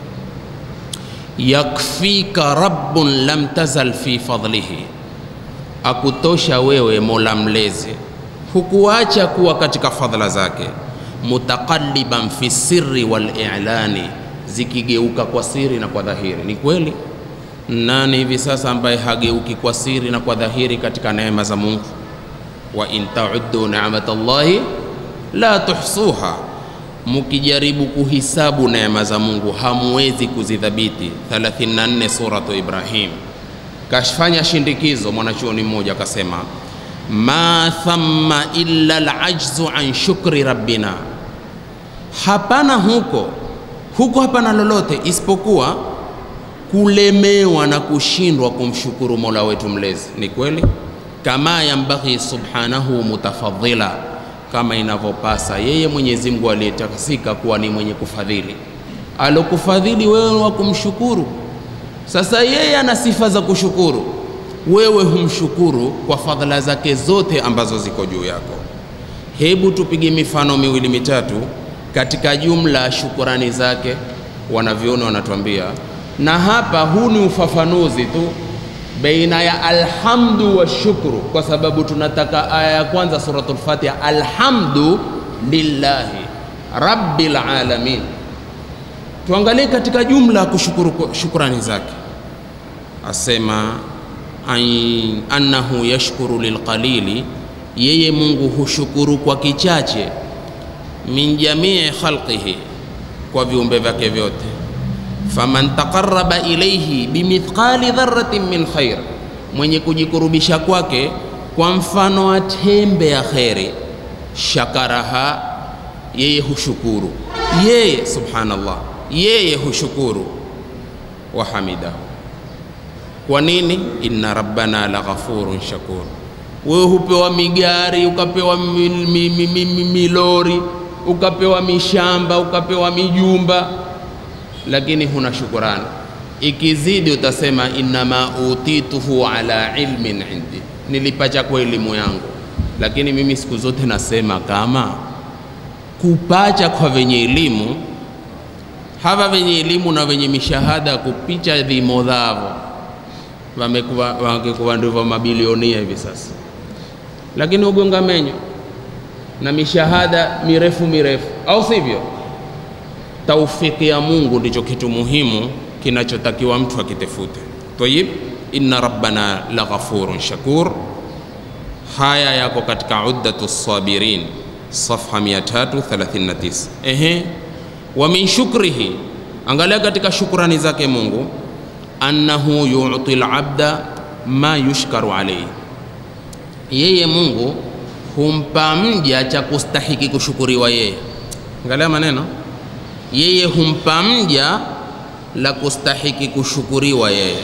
Yakfika rabbun lam tazal fi fadlihi, akutosha wewe Mola mlezi, hukuacha kuwa katika fadhila zake. Mutaqalliban fi sirri wal i'lani, zikigeuka kwa siri na kwa dhahiri. Ni kweli, nani hivi sasa ambaye hageuki kwa siri na kwa dhahiri katika neema za Mungu? Wa in ta'uddu ni'matallahi la tuhsuha, mukijaribu kuhisabu neema za Mungu hamwezi kuzidhabiti. thelathini na nne suratu Ibrahim. Kashfanya shindikizo mwanachuoni mmoja akasema, ma thamma illa al-ajzu an shukri rabbina, hapana huko huko hapana lolote isipokuwa kulemewa na kushindwa kumshukuru Mola wetu mlezi. Ni kweli, kama yambaghi subhanahu mutafadhila, kama inavyopasa yeye Mwenyezi Mungu aliyetakasika kuwa ni mwenye kufadhili. Alokufadhili wewe wa kumshukuru. Sasa yeye ana sifa za kushukuru, wewe humshukuru kwa fadhila zake zote ambazo ziko juu yako. Hebu tupige mifano miwili mitatu katika jumla shukurani zake. Wanaviona wanatuambia, na hapa huu ni ufafanuzi tu baina ya alhamdu wa shukru, kwa sababu tunataka aya ya kwanza suratul Fatiha, alhamdu lillahi rabbil alamin. Tuangalie katika jumla kushukuru shukrani zake. Asema annahu yashkuru lilqalili, yeye Mungu hushukuru kwa kichache. Min jamii khalqihi, kwa viumbe vyake vyote. Faman taqarraba ilayhi bimithqali dharratin min khair, mwenye kujikurubisha kwake kwa mfano wa tembe ya khairi, shakaraha, yeye hushukuru. Yeye subhanallah, yeye hushukuru. Wa hamidahu. Kwa nini? Inna rabbana laghafurun shakur. Wewe hupewa migari, ukapewa milori, ukapewa mishamba, ukapewa mijumba, lakini huna shukurani. Ikizidi utasema innama utituhu ala ilmin indi, nilipacha kwa elimu yangu. Lakini mimi siku zote nasema kama kupacha kwa wenye elimu, hawa wenye elimu na wenye mishahada kupicha dhimodhavo wamekuwa wangekuwa ndivyo mabilionia hivi sasa. Lakini ugonga menyo na mishahada mirefu mirefu, au sivyo? taufiki ya Mungu ndicho kitu muhimu kinachotakiwa mtu akitafute. Tayib, inna rabbana laghafurun shakur. Haya yako katika Uddatu Sabirin safha mia tatu thelathini na tisa. Ehe, wa min shukrihi, angalia katika shukrani zake Mungu, annahu yu'ti al-abda ma yushkaru alayhi, yeye Mungu humpa mja cha kustahiki kushukuriwa yeye. Angalia maneno, yeye humpa mja la kustahiki kushukuriwa yeye.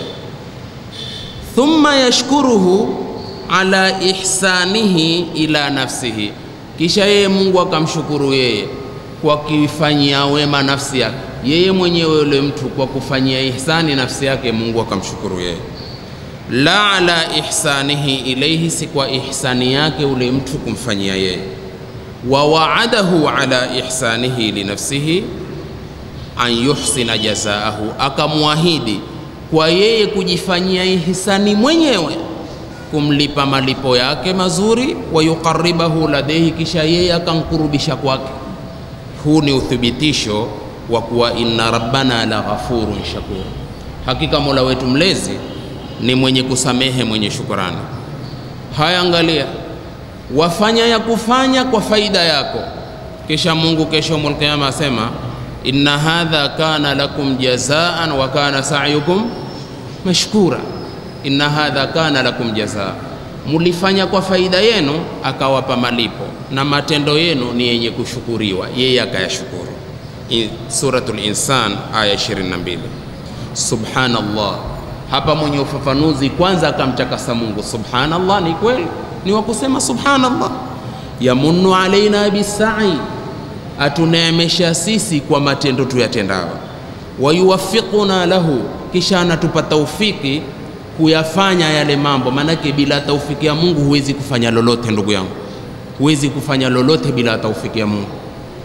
Thumma yashkuruhu ala ihsanihi ila nafsihi, kisha yeye Mungu akamshukuru yeye kwa kifanyia wema nafsi yake. Yeye mwenyewe yule mtu kwa kufanyia ihsani nafsi yake, Mungu akamshukuru yeye. La ala ihsanihi ilayhi, si kwa ihsani yake ule mtu kumfanyia yeye. Wa wa'adahu ala ihsanihi li nafsihi an yuhsina jazaahu, akamwahidi kwa yeye kujifanyia ihsani mwenyewe kumlipa malipo yake mazuri. Wa yuqarribahu ladayhi, kisha yeye akamkurubisha kwake. Huu ni uthibitisho wa kuwa inna rabbana la ghafurun shakur, hakika Mola wetu mlezi ni mwenye kusamehe, mwenye shukrani. Haya, angalia, wafanya ya kufanya kwa faida yako, kisha Mungu kesho mul qiyama asema inna hadha kana lakum jazaan wa kana sa'yukum mashkura. Inna hadha kana lakum jazaa, mulifanya kwa faida yenu, akawapa malipo, na matendo yenu ni yenye kushukuriwa, yeye akayashukuru. Suratul Insan aya ishirini na mbili. Subhanallah, hapa mwenye ufafanuzi kwanza akamtakasa Mungu. Subhanallah, ni kweli ni wa kusema subhanallah. Yamunnu alaina bisai, atuneemesha sisi kwa matendo tuyatendao. Wa yuwaffiquna lahu, kisha anatupa taufiki kuyafanya yale mambo. Manake bila taufiki ya Mungu huwezi kufanya lolote, ndugu yangu, huwezi kufanya lolote bila taufiki ya Mungu.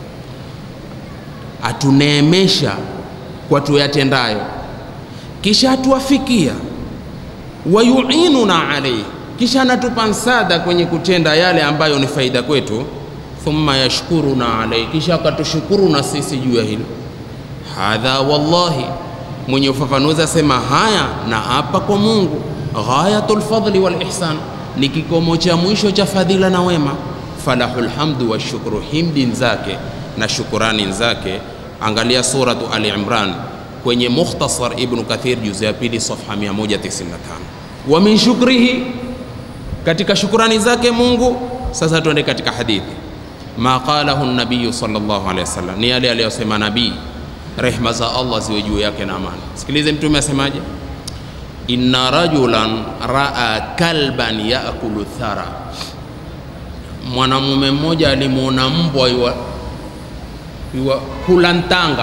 Atuneemesha kwa tuyatendayo, kisha atuwafikia. Wa yu'inuna alayhi, kisha anatupa msaada kwenye kutenda yale ambayo ni faida kwetu. Thumma yashkuruna alayhi, kisha akatushukuru na sisi juu ya hilo. Hadha wallahi, mwenye ufafanuzi asema haya na hapa kwa Mungu, ghayatul fadli wal ihsan, ni kikomo cha mwisho cha fadhila na wema. Falahul hamdu wa shukru, himdi zake na shukurani zake. Angalia suratu Ali Imran kwenye Mukhtasar Ibn Kathir juzu ya pili safha mia moja tisini na tano. Wa min shukrihi, katika shukurani zake Mungu. Sasa tuende katika hadithi. Ma qalahu an-nabiy sallallahu alayhi wasallam, ni yale aliyosema nabii, rehma za Allah ziwe juu yake na amani. Sikilize mtume asemaje, inna rajulan raa kalban yaakulu thara, mwanamume mmoja alimuona mbwa yua, yua kula ntanga,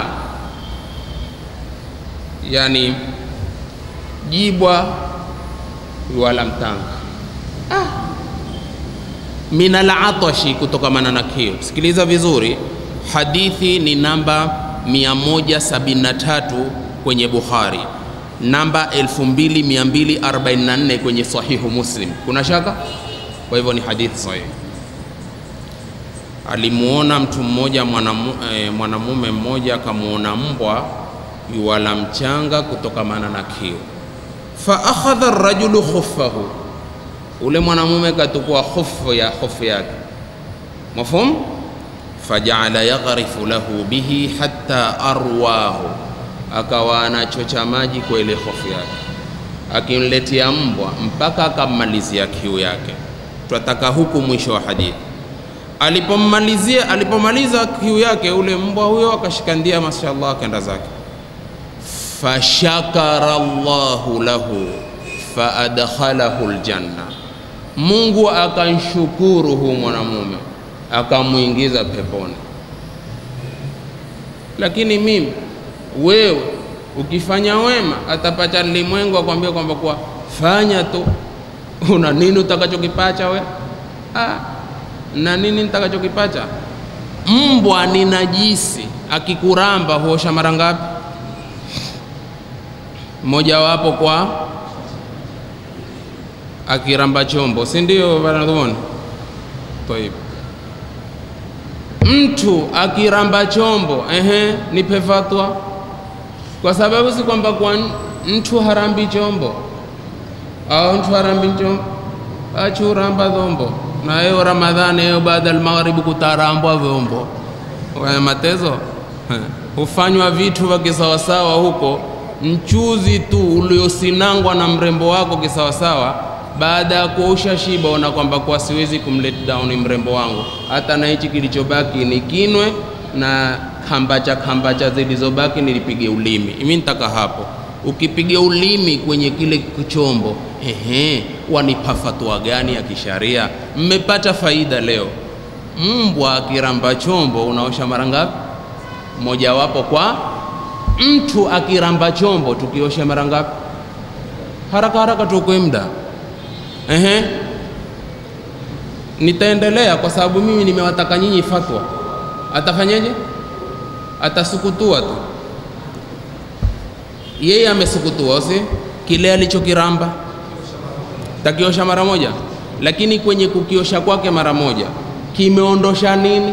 yani jibwa wala mtanga. Ah, minal atashi, kutokamana na kiu. Sikiliza vizuri, hadithi ni namba mia moja sabini na tatu kwenye Bukhari, namba elfu mbili mia mbili arobaini na nne kwenye Sahihu Muslim. Kuna shaka? Kwa hivyo ni hadithi sahihi. Alimuona mtu mmoja, mwanamume eh, mwanamume mmoja akamuona mbwa yuwala mchanga kutokamana na kiu. Fa akhadha ar-rajulu khuffahu, ule mwanamume katukua khuffu ya khuffu yake, mafhum? Faja'ala yaghrifu lahu bihi hatta arwahu, akawa anachocha maji kwa ile hofu yake, akimletea mbwa mpaka akammalizia kiu yake. Tunataka huku mwisho wa hadithi. Alipommalizia, alipomaliza kiu yake, ule mbwa huyo akashikandia, mashaallah, akaenda zake. Fashakara Allahu lahu fa adkhalahu aljanna, Mungu akanshukuru huyu mwanamume akamuingiza peponi. Lakini mimi wewe ukifanya wema atapata limwengu akwambia kwamba kwa fanya tu, una nini utakachokipacha we? Ah, na nini nitakachokipacha? Mbwa ni najisi, akikuramba huosha mara ngapi? Moja wapo kwa akiramba chombo, si ndio bwana? Tuone. Tayeb, mtu akiramba chombo, ehe, nipe fatwa, kwa sababu si kwamba kwa mtu harambi chombo au mtu harambi chombo achuramba dhombo, na hiyo Ramadhani hiyo baada ya magharibi kutarambwa vyombo kwa matezo hufanywa vitu vya kisawasawa huko. Mchuzi tu uliosinangwa na mrembo wako kisawasawa, baada ya kuosha shiba ona kwamba kwa siwezi kumlet down mrembo wangu, hata na hichi kilichobaki nikinwe na kambacha kambacha zilizobaki nilipige ulimi. Mimi nitaka hapo ukipiga ulimi kwenye kile kichombo, ehe, wanipa fatwa gani ya kisharia? Mmepata faida leo. Mbwa akiramba chombo unaosha mara ngapi? Moja wapo kwa mtu akiramba chombo tukiosha mara ngapi? Haraka haraka tukue muda. Ehe, nitaendelea kwa sababu mimi nimewataka nyinyi fatwa. Atafanyaje? Atasukutua tu. Yeye amesukutua usi kile alichokiramba takiosha mara moja, lakini kwenye kukiosha kwake mara moja kimeondosha nini?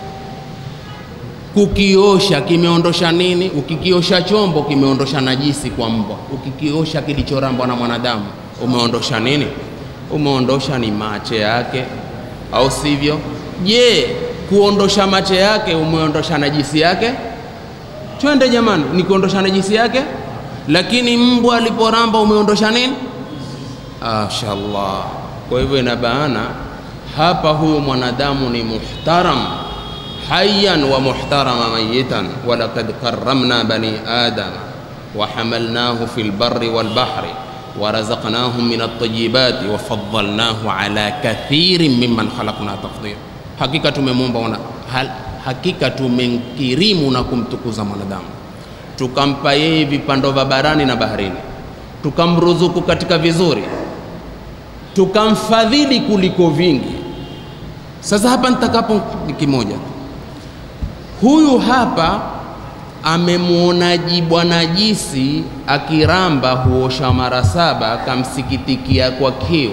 Kukiosha kimeondosha nini? Ukikiosha chombo kimeondosha najisi kwa mbwa. Ukikiosha kilichorambwa na mwanadamu umeondosha nini? Umeondosha ni mache yake, au sivyo? Je, kuondosha mache yake umeondosha najisi yake? Twende jamani, ni kuondosha najisi yake. Lakini mbwa aliporamba umeondosha nini? Mashallah. Kwa hivyo inabaana hapa huyu mwanadamu ni muhtaram hayyan wa muhtarama mayitan, wa laqad karramna bani adam wa hamalnahu fil barri wal bahri wa razaqnahum min at-tayyibati wa faddalnahu ala kathirin mimman khalaqna tafdila. Hakika tumemwomba ona hal, hakika tumemkirimu na kumtukuza mwanadamu, tukampa yeye vipando vya barani na baharini, tukamruzuku katika vizuri, tukamfadhili kuliko vingi. Sasa hapa nitakapo kimoja, huyu hapa amemuona jibwa najisi akiramba huosha mara saba, kamsikitikia kwa kiu,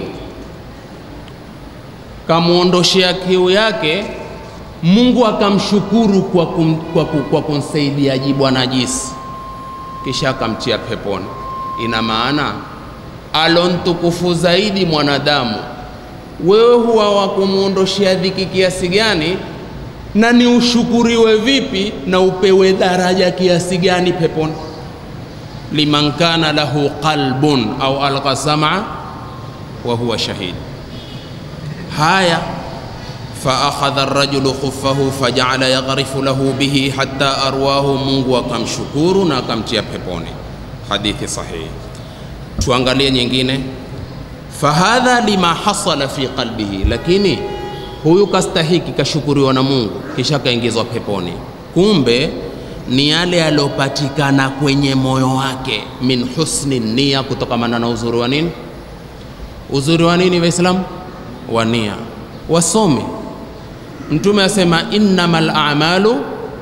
kamuondoshea kiu yake. Mungu akamshukuru kwa, kum, kwa, kwa kumsaidia jibwa najisi, kisha akamtia peponi. Ina maana alontukufu zaidi mwanadamu, wewe huwa wakumuondoshea dhiki kiasi gani, na ni ushukuriwe vipi na upewe daraja kiasi gani peponi? Liman kana lahu qalbun au alqa sam'a wa huwa shahid. Haya, فأخذ الرجل خفه فجعل يغرف له به حتى أرواه. Mungu akamshukuru na akamtia peponi. Hadithi sahihi. Tuangalie nyingine. Fahadha lima hasala fi qalbihi, lakini huyu kastahiki kashukuriwa na Mungu kisha kaingizwa peponi. Kumbe ni yale alopatikana kwenye moyo wake, min husni nia, kutokamana na uzuri wa nini? Uzuri wa nini Waislamu? Wa nia. Wasome. Mtume asema innamal a'malu,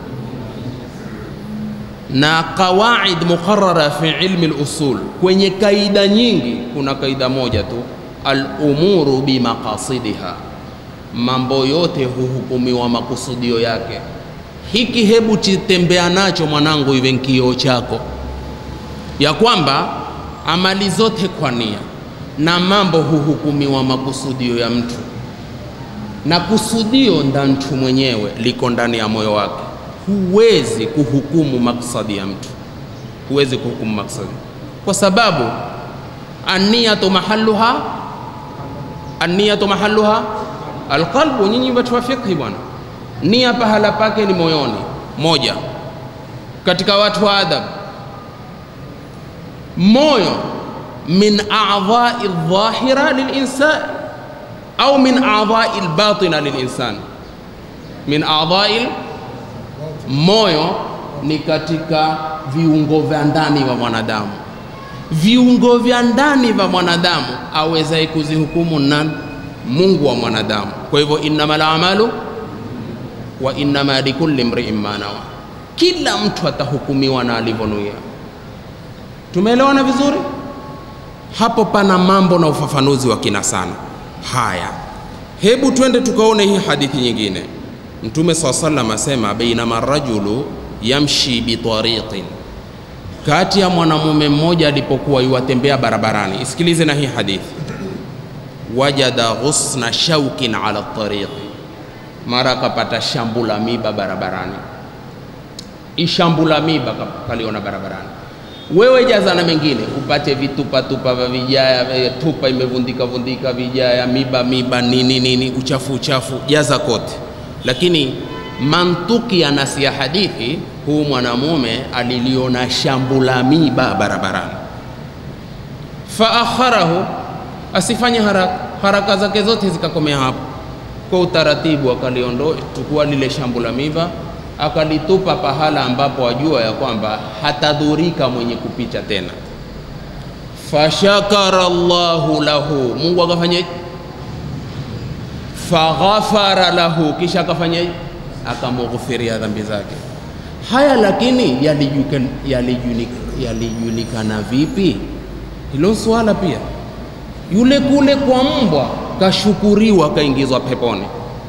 na qawaid muqarrara fi ilmi al-usul. Kwenye kaida nyingi kuna kaida moja tu, al-umuru bi maqasidiha, mambo yote huhukumiwa makusudio yake. Hiki hebu chitembea nacho mwanangu, iwe kioo chako, ya kwamba amali zote kwa nia, na mambo huhukumiwa makusudio ya mtu, na kusudio ndani mtu mwenyewe liko ndani ya moyo wake. Huwezi kuhukumu maksadi ya mtu, huwezi kuhukumu maksadi, kwa sababu an-niyatu mahalluha an-niyatu mahalluha alqalbu. Nyinyi watu wa fiqh bwana, nia pahala pake ni moyoni. Moja katika watu wa adab, moyo min a'dha'i adh-dhahira lil-insan au min a'dha'i al-batina lil-insan. Min a'dha'i, moyo ni katika viungo vya ndani wa mwanadamu. Viungo vya ndani vya mwanadamu aweza kuzihukumu nani? Mungu wa mwanadamu. Kwa hivyo innamal a'malu wa innama likulli imri'in ma nawa, kila mtu atahukumiwa na alivyonuia. Tumeelewana vizuri? Hapo pana mambo na ufafanuzi wa kina sana. Haya, hebu twende tukaone hii hadithi nyingine. Mtume swalla sallam asema bainama rajulu yamshi bitariqin, kati ya mwanamume mmoja alipokuwa yuwatembea barabarani. Isikilize na hii hadithi. Wajada ghusna shaukin ala tariqi, mara kapata shambula miba barabarani. Ishambula miba kaliona barabarani. Wewe jaza na mengine, upate vitupa tupa vya vijaya, tupa imevundika vundika vijaya, miba miba nini nini, uchafu uchafu, jaza kote. Lakini mantuki ya nasi ya hadithi, huu mwanamume aliliona shambula miba barabarani. Fa akharahu, asifanye haraka, haraka zake zote zikakomea hapo. Kwa utaratibu akaliondoa, tukua lile shambula miba, akalitupa pahala ambapo wajua ya kwamba hatadhurika mwenye kupita tena. Fashakara Allahu lahu, Mungu akafanya faghafara lahu, kisha akafanya akamghfiria dhambi zake. Haya lakini yalijulikana yalijulikana vipi? Hilo swala pia. Yule kule kwa mbwa kashukuriwa, kaingizwa peponi.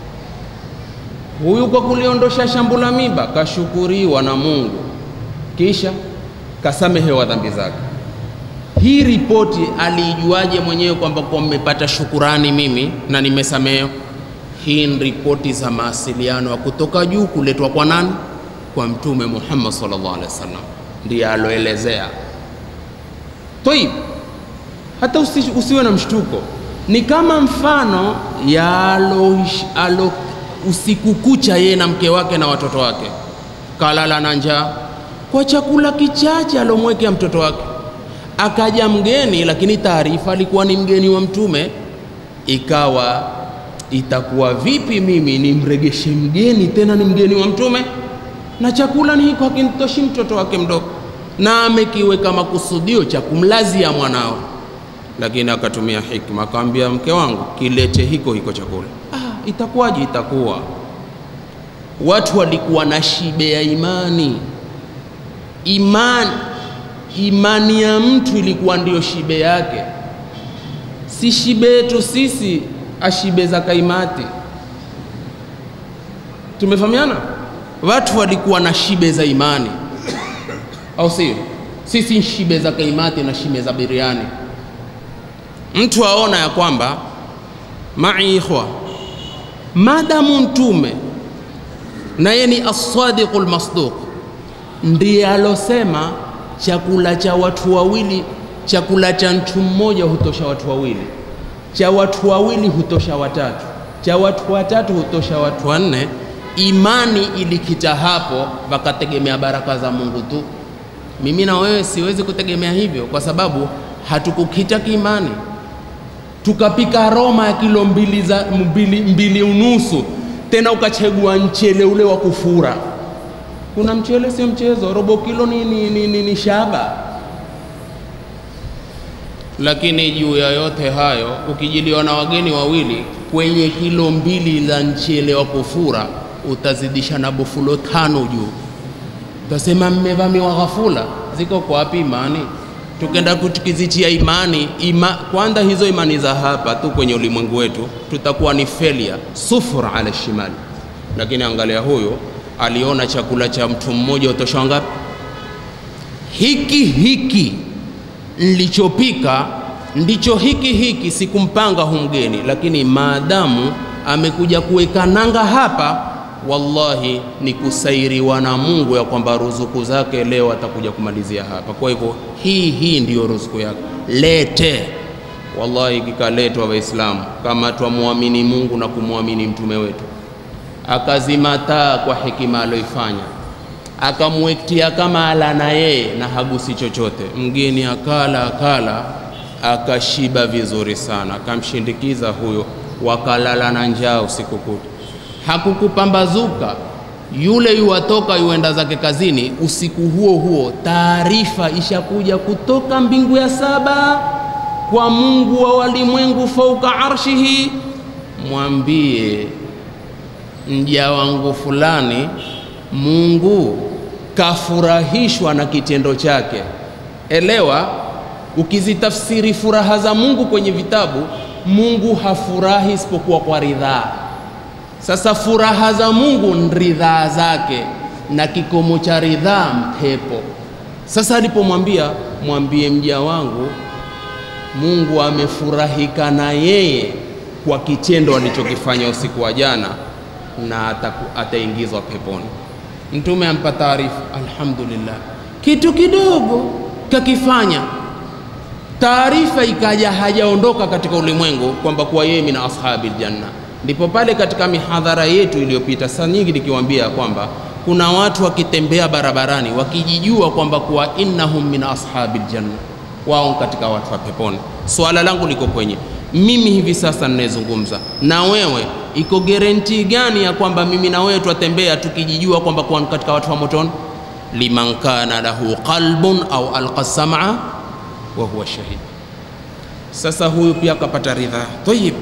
Huyu kwa kuliondosha shambula miba kashukuriwa na Mungu, kisha kasamehewa dhambi zake. Hii ripoti alijuaje mwenyewe kwamba kwa mmepata shukurani mimi na nimesamehewa? Hii ni ripoti za mawasiliano kutoka juu kuletwa kwa nani? Kwa Mtume Muhammad sallallahu alaihi wasallam, ndiye aloelezea. Toi, hata usi, usiwe na mshtuko. Ni kama mfano ya alo, alo usiku kucha yeye na mke wake na watoto wake, kalala na njaa kwa chakula kichache alomwekea mtoto wake. Akaja mgeni, lakini taarifa alikuwa ni mgeni wa Mtume. Ikawa itakuwa vipi mimi nimregeshe mgeni, tena ni mgeni wa Mtume, na chakula ni hiko hakinitoshi mtoto wake mdogo, na amekiweka makusudio cha kumlazia mwanao. Lakini akatumia hikma, akamwambia mke wangu kilete hiko hiko chakula. Ah, itakuwaje? Itakuwa watu walikuwa na shibe ya imani. Imani imani ya mtu ilikuwa ndio shibe yake, si shibe yetu sisi ashibe za kaimati. Tumefahamiana? Watu walikuwa na shibe za imani, au sio? Sisi shibe za kaimati na shibe za biriani. Mtu aona ya kwamba ma'i ikhwa, madamu Mtume na yeye ni as-sadiqul masduq, ndiye alosema chakula cha watu wawili, chakula cha mtu mmoja hutosha watu wawili, cha watu wawili hutosha watatu, cha watu watatu hutosha watu wanne. Imani ilikita hapo, wakategemea baraka za Mungu tu. Mimi na wewe siwezi kutegemea hivyo, kwa sababu hatukukita kiimani. Tukapika Roma ya kilo mbili, za, mbili, mbili unusu, tena ukachagua mchele ule wa kufura. Kuna mchele sio mchezo, robo kilo ni, ni, ni, ni, ni shaba. Lakini juu ya yote hayo, ukijiliwa na wageni wawili kwenye kilo mbili za mchele wa kufura, utazidisha na bufulo tano juu. Utasema mmevamiwa ghafula. Ziko kwa wapi imani? Tukenda kutukizitia imani ima, kwanza hizo imani za hapa tu kwenye ulimwengu wetu tutakuwa ni failure, sufur ala shimali. Lakini angalia huyo, aliona chakula cha mtu mmoja utosha ngapi? Hiki hiki nilichopika ndicho hiki hiki, sikumpanga humgeni, lakini maadamu amekuja kuweka nanga hapa, wallahi ni kusairiwa na Mungu ya kwamba ruzuku zake leo atakuja kumalizia hapa. Kwa hivyo hii hii ndiyo ruzuku yake, lete. Wallahi kikaletwa Waislamu, kama tuamwamini Mungu na kumwamini mtume wetu, akazimataa kwa hekima aloifanya, akamwektia kama ala na yeye na hagusi chochote. Mgeni akala akala akashiba vizuri sana, akamshindikiza huyo, wakalala na njaa usiku kuta. Hakukupambazuka yule yuwatoka yuenda zake kazini, usiku huo huo taarifa ishakuja kutoka mbingu ya saba kwa Mungu wa walimwengu fauka arshihi, mwambie mja wangu fulani Mungu kafurahishwa na kitendo chake. Elewa, ukizitafsiri furaha za Mungu kwenye vitabu, Mungu hafurahi isipokuwa kwa ridhaa. Sasa furaha za Mungu ni ridhaa zake, na kikomo cha ridhaa pepo. Sasa alipomwambia mwambie mja wangu Mungu amefurahika na yeye kwa kitendo alichokifanya usiku wa jana, na ataingizwa peponi. Mtume ampa taarifa, alhamdulillah, kitu kidogo kakifanya, taarifa ikaja hajaondoka katika ulimwengu kwamba kuwa yeye min ashabil janna. Ndipo pale katika mihadhara yetu iliyopita saa nyingi nikiwaambia kwamba kuna watu wakitembea barabarani wakijijua kwamba kuwa innahum min ashabil janna, wao katika watu wa peponi. Swala langu liko kwenye mimi hivi sasa ninazungumza na wewe, iko guarantee gani ya kwamba mimi na wewe tutembea tukijijua kwamba kwa katika watu wa motoni? Liman kana lahu qalbun au alqa sam'a wa huwa shahid. Sasa huyu pia akapata ridha. Tayib,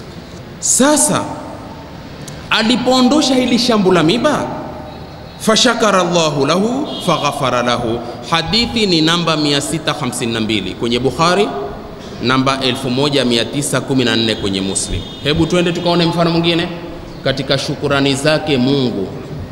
sasa alipoondosha hili shambu la miba, fashakara Allahu lahu faghafara lahu. Hadithi ni namba mia sita hamsini na mbili kwenye Bukhari, namba elfu moja mia tisa kumi na nne kwenye Muslim. Hebu tuende tukaone mfano mwingine katika shukurani zake Mungu.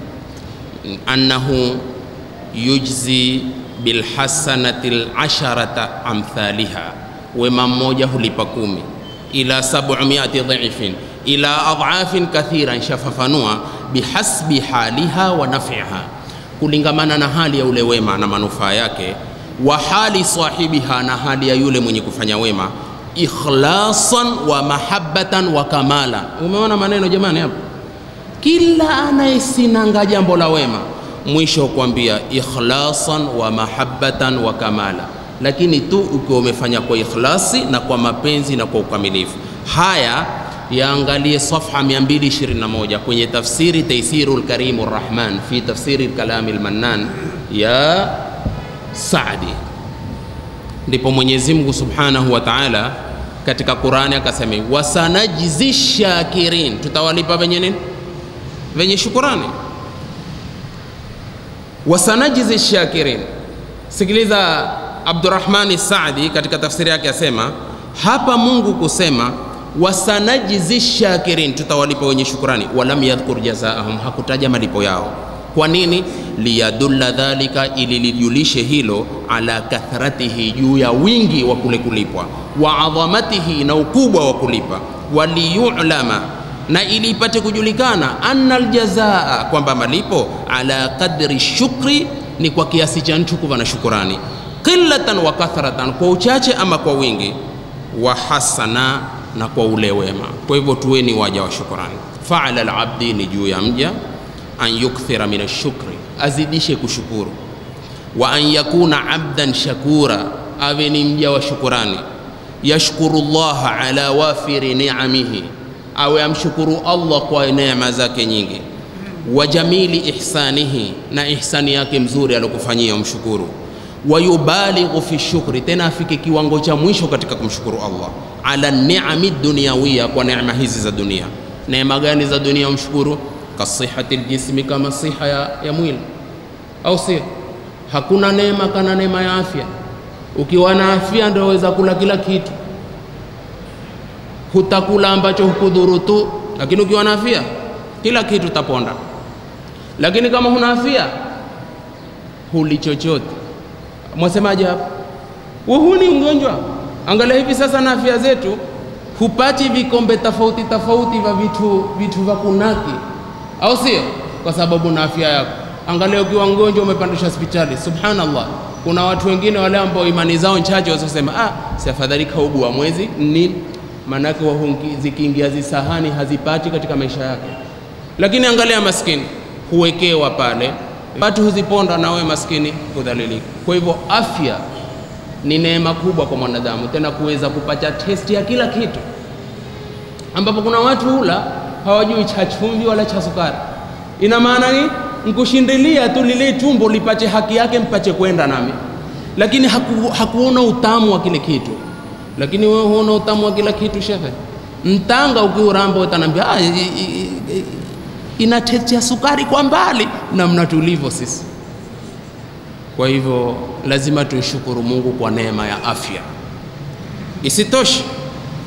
Annahu yujzi bilhasanatil asharata amthaliha, wema mmoja hulipa kumi, ila sab'umiati dha'ifin ila adhafin kathiran, shafafanua bihasbi haliha wa naf'iha, kulingamana na hali ya ule wema na manufaa yake, wa hali sahibiha, na hali ya yule mwenye kufanya wema, ikhlasan wa mahabbatan wa kamala. Umeona maneno jamani hapo? Kila anayesinanga jambo la wema mwisho kuambia ikhlasan wa mahabbatan wa kamala, lakini tu ukiwa umefanya kwa ikhlasi na kwa mapenzi na kwa ukamilifu. Haya yaangalie safha mia mbili ishirini na moja kwenye tafsiri Taysirul Karimur Rahman fi tafsiri Kalamil Mannan ya Saadi. Ndipo Mwenyezi Mungu Subhanahu wa Ta'ala katika Qur'ani akasema wasanajzi shakirin, tutawalipa wenye nini? Wenye shukrani. Wasanajzi shakirin. Sikiliza Abdurrahman Saadi katika tafsiri yake asema, hapa Mungu kusema wasanajzi shakirin, tutawalipa wenye shukrani, walam yadhkur jazaahum, hakutaja malipo yao. Kwa nini? Liyadulla dhalika, ili lijulishe hilo, ala kathratihi, juu ya wingi wa kule kulipwa, wa adhamatihi, na ukubwa wa kulipa, waliyulama, na ili ipate kujulikana, anna aljazaa, kwamba malipo, ala qadri shukri, ni kwa kiasi cha mtu kuwa na shukrani, qillatan wa kathratan, kwa uchache ama kwa wingi, wa hasana, na kwa ule wema. Kwa hivyo tuweni waja wa shukrani. Fa'ala al-abdi, ni juu ya mja, an yukthira min ash-shukri, azidishe kushukuru, wa an yakuna abdan shakura, awe ni mja wa shukrani, yashkuru Allah ala wafiri ni'amihi, awe amshukuru Allah kwa neema zake nyingi, wa jamili ihsanihi, na ihsani yake mzuri alokufanyia umshukuru, wa yubalighu fi shukri, tena afike kiwango cha mwisho katika kumshukuru Allah, ala ni'ami dunyawiya, kwa neema hizi za dunia. Neema gani za dunia umshukuru? Kasihati aljismi, kama siha ya, ya mwili, au si? Hakuna neema kana neema ya afya. Ukiwa na afya ndio waweza kula kila kitu, hutakula ambacho hukudhuru tu, lakini ukiwa na afya kila kitu taponda. Lakini kama huna afya huli chochote. Mwasemaje hapa? Wewe ni mgonjwa. Angalia hivi sasa na afya zetu, hupati vikombe tofauti tofauti vya vitu vitu vya kunaki, au sio? Kwa sababu na afya yako. Angalia ukiwa mgonjwa umepandishwa hospitali, subhanallah. Kuna watu wengine wale ambao imani zao chache wasosema, ah, si afadhali kaugu wa mwezi nini? Manake wa zikiingia zisahani hazipati katika maisha yake. Lakini angalia maskini, huwekewa pale, watu huziponda, na wewe maskini kudhalilika. Kwa hivyo afya ni neema kubwa kwa mwanadamu, tena kuweza kupata testi ya kila kitu, ambapo kuna watu hula hawajui cha chumvi wala cha sukari. Ina maana ni mkushindilia tu lile tumbo lipate haki yake, mpache kwenda nami, lakini haku, hakuona utamu wa kile kitu. Lakini wewe huona utamu wa kila kitu shehe. Mtanga ukiuramba utanambia, ah, ina testi ya sukari kwa mbali, na mnatulivyo sisi. Kwa hivyo lazima tushukuru Mungu kwa neema ya afya. Isitoshe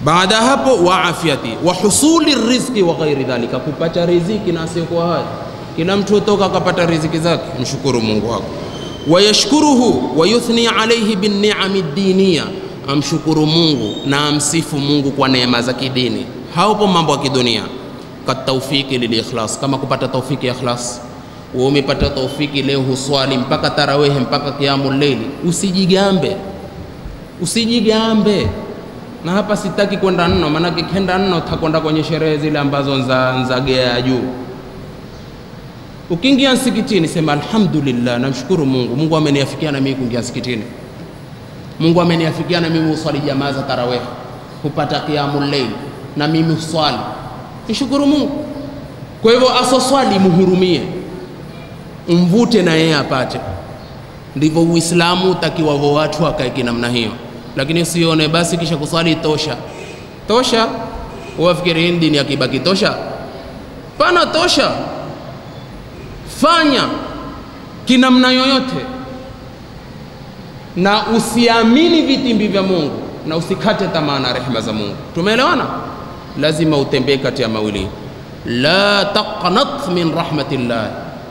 Baada hapo wa afyati wa husuli riziki wa ghairi dhalika, kupata riziki na asiyokuwa haya. Kila mtu utoka akapata riziki zake, mshukuru Mungu wako. Wa yashkuruhu wa yuthni alayhi bin ni'ami diniya, amshukuru Mungu na amsifu Mungu kwa neema za kidini. Hapo mambo ya kidunia. Kat tawfiki lil ikhlas, kama kupata tawfiki ya ikhlas. Wewe umepata tawfiki leo huswali mpaka tarawih mpaka qiyamul layl, usijigambe. Usijigambe. Na hapa sitaki kwenda nno, maana kikenda nno utakwenda kwenye sherehe zile ambazo nza nzagea juu. Ukiingia msikitini sema alhamdulillah, namshukuru Mungu. Mungu ameniafikia na mimi kuingia msikitini. Mungu ameniafikia na mimi uswali jamaa za tarawih, kupata qiyamul layl na mimi uswali. Nishukuru Mungu. Kwa hivyo asoswali muhurumie. Umvute na yeye apate. Ndivyo Uislamu utakiwa watu wakae namna hiyo. Lakini usione basi kisha kuswali tosha. Tosha? Uwafikiri dini ya kibaki tosha? Pana tosha. Fanya kinamna yoyote. Na usiamini vitimbi vya Mungu na usikate tamaa na rehema za Mungu. Tumeelewana? Lazima utembee kati ya mawili. La taqnat min rahmatillah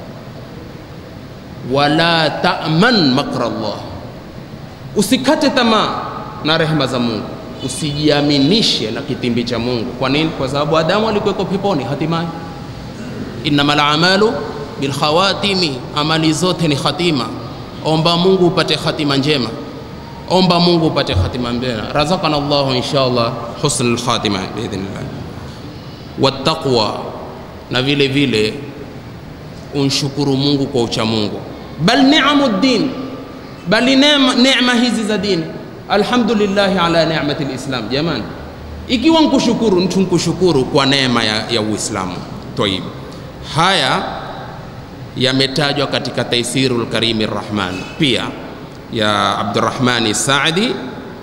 wala ta'man makra Allah. Usikate tamaa na rehema za Mungu, usijiaminishe na kitimbi cha Mungu. Kwa nini? Kwa sababu Adamu alikuwa peponi hatimaye. Innamal a'malu bil khawatimi, amali zote ni khatima. Omba Mungu upate khatima njema, omba Mungu upate khatima njema. Razaqana Allahu inshallah husnul khatima biidhnillah. Wattaqwa, na vile vile unshukuru Mungu kwa ucha Mungu. Bal ni'amuddin, bali neema neema hizi za dini. Alhamdulillah ala ni'mati alislam. Jamani, ikiwa nkushukuru mtu nkushukuru kwa neema ya, ya Uislamu. Tayib, haya yametajwa katika Taisirul Karimir Rahman pia ya Abdurrahmani Saadi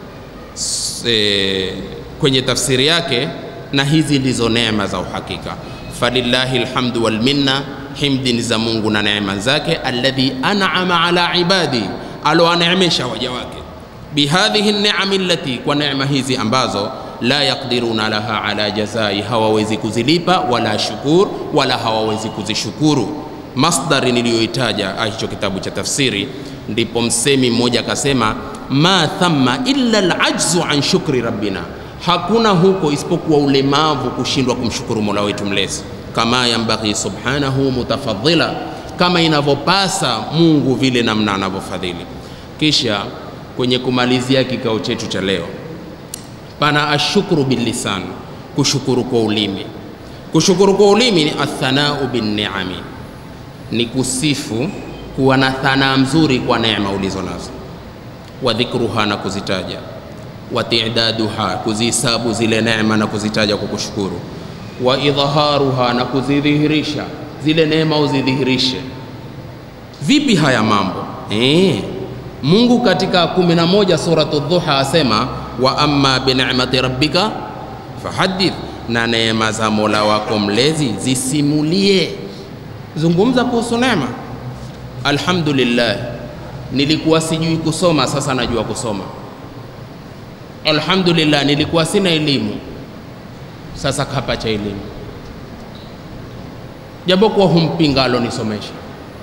e, kwenye tafsiri yake, na hizi ndizo neema za uhakika. Falillahi alhamdu wal minna, himdi za Mungu na neema zake. Alladhi an'ama ala ibadi, alo aneemesha waja wake. Bihadhihi an-ni'am allati, kwa neema hizi ambazo la yaqdiruna laha ala jazai, hawawezi kuzilipa, wala shukur, wala hawawezi kuzishukuru. Masdari niliyoitaja hicho kitabu cha tafsiri, ndipo msemi mmoja akasema, ma thamma illa al-ajzu an shukri rabbina, hakuna huko isipokuwa ulemavu kushindwa kumshukuru Mola wetu mlezi. Kama yambaghi subhanahu mutafaddila, kama inavyopasa Mungu vile namna anavyofadhili. Kisha kwenye kumalizia kikao chetu cha leo, pana ashukuru bil lisan, kushukuru kwa ulimi. Kushukuru kwa ulimi ni athanau bin ni'ami, ni kusifu, kuwa na thana mzuri kwa neema ulizo nazo. Wa dhikruha, na kuzitaja. Wa ti'daduha, kuzihisabu zile neema na kuzitaja kwa kushukuru. Wa idhaharuha, na kuzidhihirisha zile neema, uzidhihirishe. Vipi haya mambo? Eh, Mungu katika kumi na moja suratul Dhuha asema, wa amma bi ni'mati rabbika fahaddith, na neema za Mola wako mlezi zisimulie. Zungumza kuhusu neema. Alhamdulillah, nilikuwa sijui kusoma, sasa najua kusoma. Alhamdulillah, nilikuwa sina elimu, sasa kapata elimu. Japo kwa humpinga alonisomesha,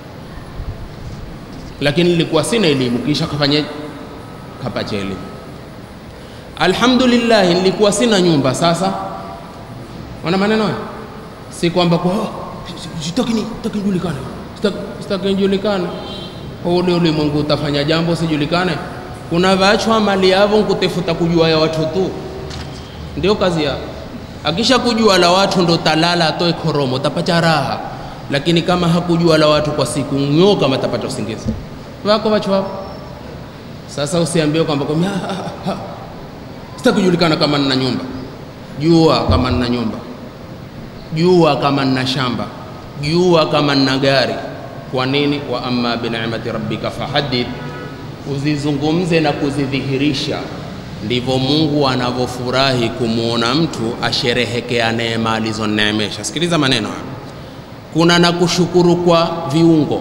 lakini nilikuwa sina elimu, kisha kafanya kapata elimu. Alhamdulillah, nilikuwa sina nyumba, sasa wana maneno haya. Si kwamba kwa oh, sitaki ni sitaki julikane, sitaki sitaki julikane. Ule ulimwengu utafanya jambo sijulikane. Kuna vaachwa mali yao kutafuta kujua ya watu tu, ndio kazi yao. Akisha kujua la watu ndo talala atoe koromo, utapata raha. Lakini kama hakujua la watu kwa siku nyoka, kama tapata usingizi wako wacho hapo. Sasa usiambie kwamba kwa sitaki kujulikana kama nina nyumba. Jua kama nina nyumba, jua kama nina shamba, jua kama nina gari. Kwa nini? Wa amma bi ni'mati rabbika fahaddith, uzizungumze na kuzidhihirisha. Ndivyo Mungu anavyofurahi kumuona mtu asherehekea neema alizoneemesha. Sikiliza maneno haya. Kuna na kushukuru kwa viungo.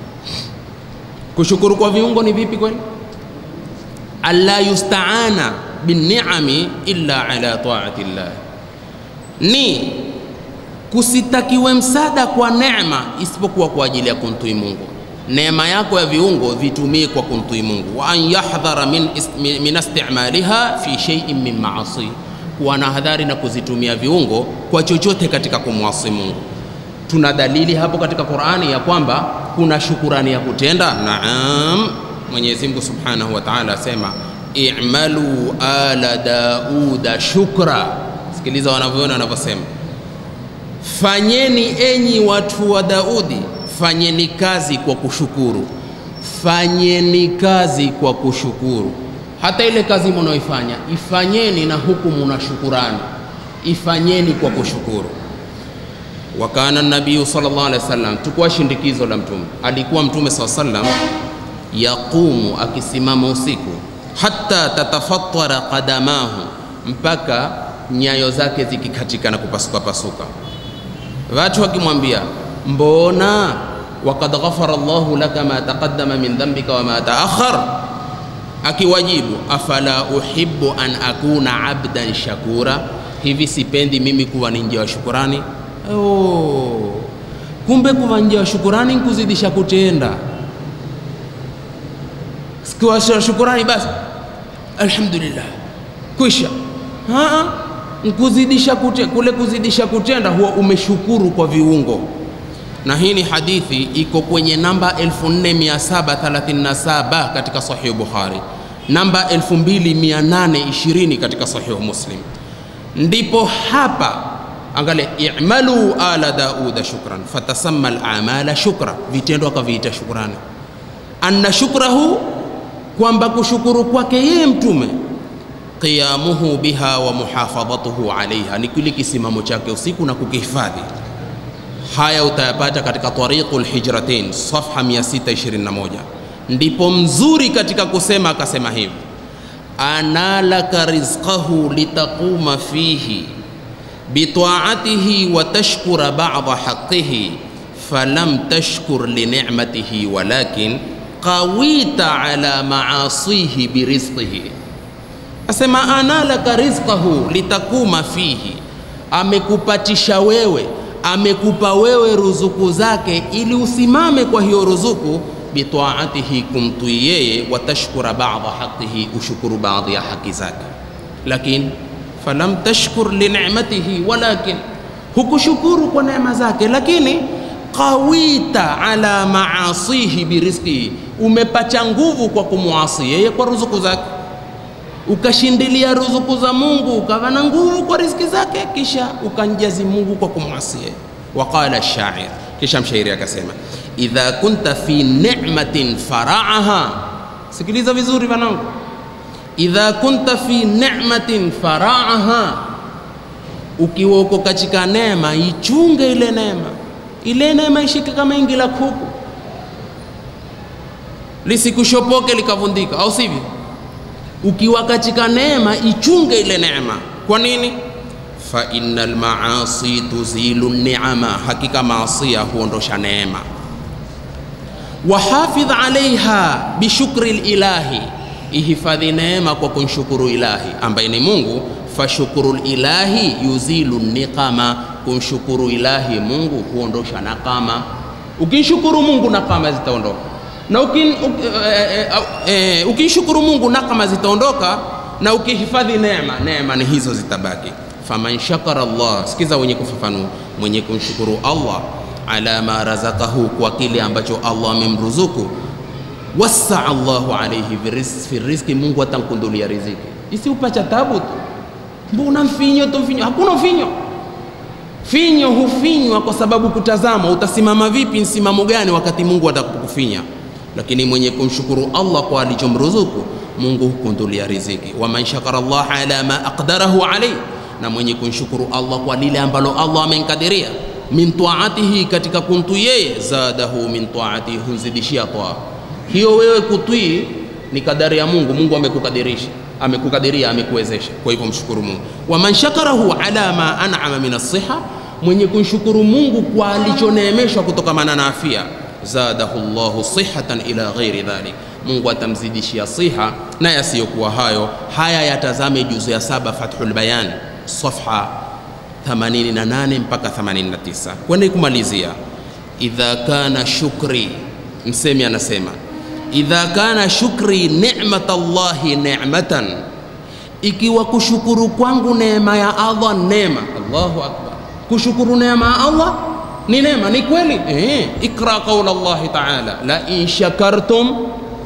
Kushukuru kwa viungo ni vipi kweli? Alla yusta'ana binni'ami illa ala ta'ati llah, ni kusitakiwe msaada kwa neema isipokuwa kwa ajili ya kumtii Mungu. Neema yako ya viungo vitumie kwa kumtii Mungu. Wa an yahdhara min, min istimaliha fi shay'in min ma'asi, kuwa na hadhari na kuzitumia viungo kwa chochote katika kumwasi Mungu. Tuna dalili hapo katika Qur'ani ya kwamba kuna shukurani ya kutenda. Naam, Mwenyezi Mungu Subhanahu wa Ta'ala asema i'malu ala Dauda shukra. Sikiliza wanavyoona wanavyosema, fanyeni enyi watu wa Daudi, fanyeni kazi kwa kushukuru. Fanyeni kazi kwa kushukuru. Hata ile kazi mnaoifanya ifanyeni na huku mna shukurani, ifanyeni kwa kushukuru. Wa kana nabii sallallahu alaihi wasallam, tukua shindikizo la mtume, alikuwa mtume sallallahu alaihi wasallam yaqumu, akisimama usiku, hatta tatafattara qadamahu, mpaka nyayo zake zikikatika na kupasuka pasuka. Watu wakimwambia mbona, waqad ghafara Allahu laka ma taqaddama min dhanbika wa ma ta'akhkhar, akiwajibu afala uhibbu an akuna abdan shakura, hivi sipendi mimi kuwa ni mja wa shukurani. Oh, kumbe kuwa mja wa shukurani kuzidisha kutenda. Sikiwa shukurani basi alhamdulillah kwisha. Haa, kuzidisha kute, kule kuzidisha kutenda huwa umeshukuru kwa viungo. Na hii ni hadithi iko kwenye namba elfu nne mia saba thelathini na saba katika Sahih Bukhari, namba elfu mbili mia nane ishirini katika Sahih Muslim. Ndipo hapa angalia, i'malu ala Dauda shukran fatasamma al-a'mala shukra, vitendo akaviita shukrani. Anna shukrahu, kwamba kushukuru kwake yeye mtume, qiyamuhu biha wa muhafadhatuhu alaiha, ni kile kisimamo chake usiku na kukihifadhi. Haya utayapata katika Tariqul Hijratain safha mia sita ishirini na moja. Ndipo mzuri katika kusema akasema hivi, analaka rizqahu litaquma fihi bita'atihi wa tashkura ba'da haqqihi falam tashkur li ni'matihi walakin qawita ala ma'asihi birizqihi. Asema analaka rizqahu litakuma fihi, amekupatisha wewe, amekupa wewe ruzuku zake ili usimame kwa hiyo ruzuku, bitaatihi, kumtii yeye, watashkura ba'dha haqqihi, ushukuru baadhi ya haki zake. Lakini falam tashkur li ni'matihi, walakin hukushukuru kwa neema zake, lakini qawita ala ma'asihi birizqihi, umepacha nguvu kwa kumuasi yeye kwa ruzuku zake, ukashindilia ruzuku za Mungu, ukawa na nguvu kwa riziki zake, kisha ukanjazi Mungu kwa kumwasi. Waqala ash-sha'ir, kisha mshairi akasema, idha kunta fi ni'matin fara'aha. Sikiliza vizuri wanangu, idha kunta fi ni'matin fara'aha, ukiwa uko katika neema ichunge ile neema. Ile neema ishike kama ingi la kuku, lisikushopoke likavundika, au sivyo? Ukiwa katika neema ichunge ile neema. Kwa nini? Fa innal ma'asi tuzilu ni'ama, hakika maasiya huondosha neema. Wa hafidh alaiha bi shukri ilahi, ihifadhi neema kwa kumshukuru ilahi ambaye ni Mungu. Fa shukru ilahi yuzilu niqama, kumshukuru ilahi Mungu huondosha nakama. Ukishukuru Mungu nakama zitaondoka, na ukin ukishukuru Mungu nakama zitaondoka, na ukihifadhi neema, neema ni hizo zitabaki. Faman shakara Allah, sikiza wenye kufafanua, mwenye kumshukuru Allah ala ma razaqahu, kwa kile ambacho Allah amemruzuku, wasa Allahu alayhi fi rizqi, Mungu atankundulia riziki. Isi upacha tabu tu, mbona mfinyo tu mfinyo? Hakuna mfinyo. Finyo hufinywa kwa sababu kutazama utasimama vipi, msimamo gani wakati Mungu atakukufinya. Lakini mwenye kumshukuru Allah kwa alichomruzuku, Mungu hukundulia riziki. Wa man shakara Allah ala ma aqdarahu alayhi, na mwenye kumshukuru Allah kwa lile ambalo Allah amenkadiria, min taatihi, katika kumtii yeye, zadahu min taatihi, hunzidishia taa hiyo. Wewe kutii ni kadari ya Mungu, Mungu amekukadirisha, amekukadiria, amekuwezesha. Kwa hivyo mshukuru Mungu. Wa man shakarahu ala ma an'ama min as-siha, mwenye kumshukuru Mungu kwa alichoneemeshwa kutokana na afya, zadahu Allahu sihhatan ila ghairi dhalik, Mungu atamzidishia siha na yasiyokuwa hayo. Haya yatazame juzu ya saba Fathul Bayan safha themanini na nane mpaka themanini na tisa. Kwenda kumalizia, idha kana shukri, msemi anasema idha kana shukri ni'matallahi ni'matan, ikiwa kushukuru kwangu neema ya Allah neema. Allahu akbar, kushukuru neema ya Allah ni neema, ni kweli eh. Ikra qaula Allah ta'ala la in shakartum,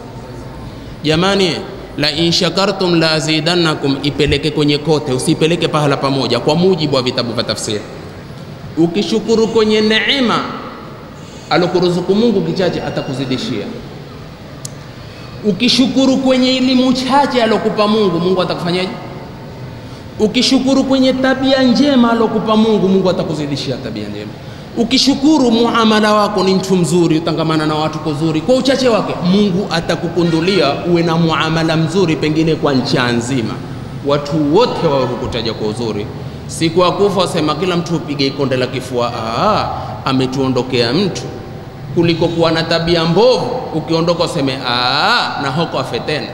jamani, la in shakartum la azidannakum, ipeleke kwenye kote, usipeleke pahala pamoja, kwa mujibu wa vitabu vya tafsiri. Ukishukuru kwenye neema alokuruzuku Mungu kichache atakuzidishia. Ukishukuru kwenye elimu chache alokupa Mungu, Mungu atakufanyaje? Ukishukuru kwenye tabia njema alokupa Mungu, Mungu atakuzidishia tabia njema. Ukishukuru muamala wako ni mtu mzuri, utangamana na watu kuzuri, kwa uchache wake Mungu atakukundulia uwe na muamala mzuri, pengine kwa nchi nzima watu wote wawe kukutaja kwa uzuri. Siku akufa sema kila mtu upige konde la kifua, ah, ametuondokea mtu, kuliko kuwa na tabia mbovu ukiondoka useme ah, na hoko afetena.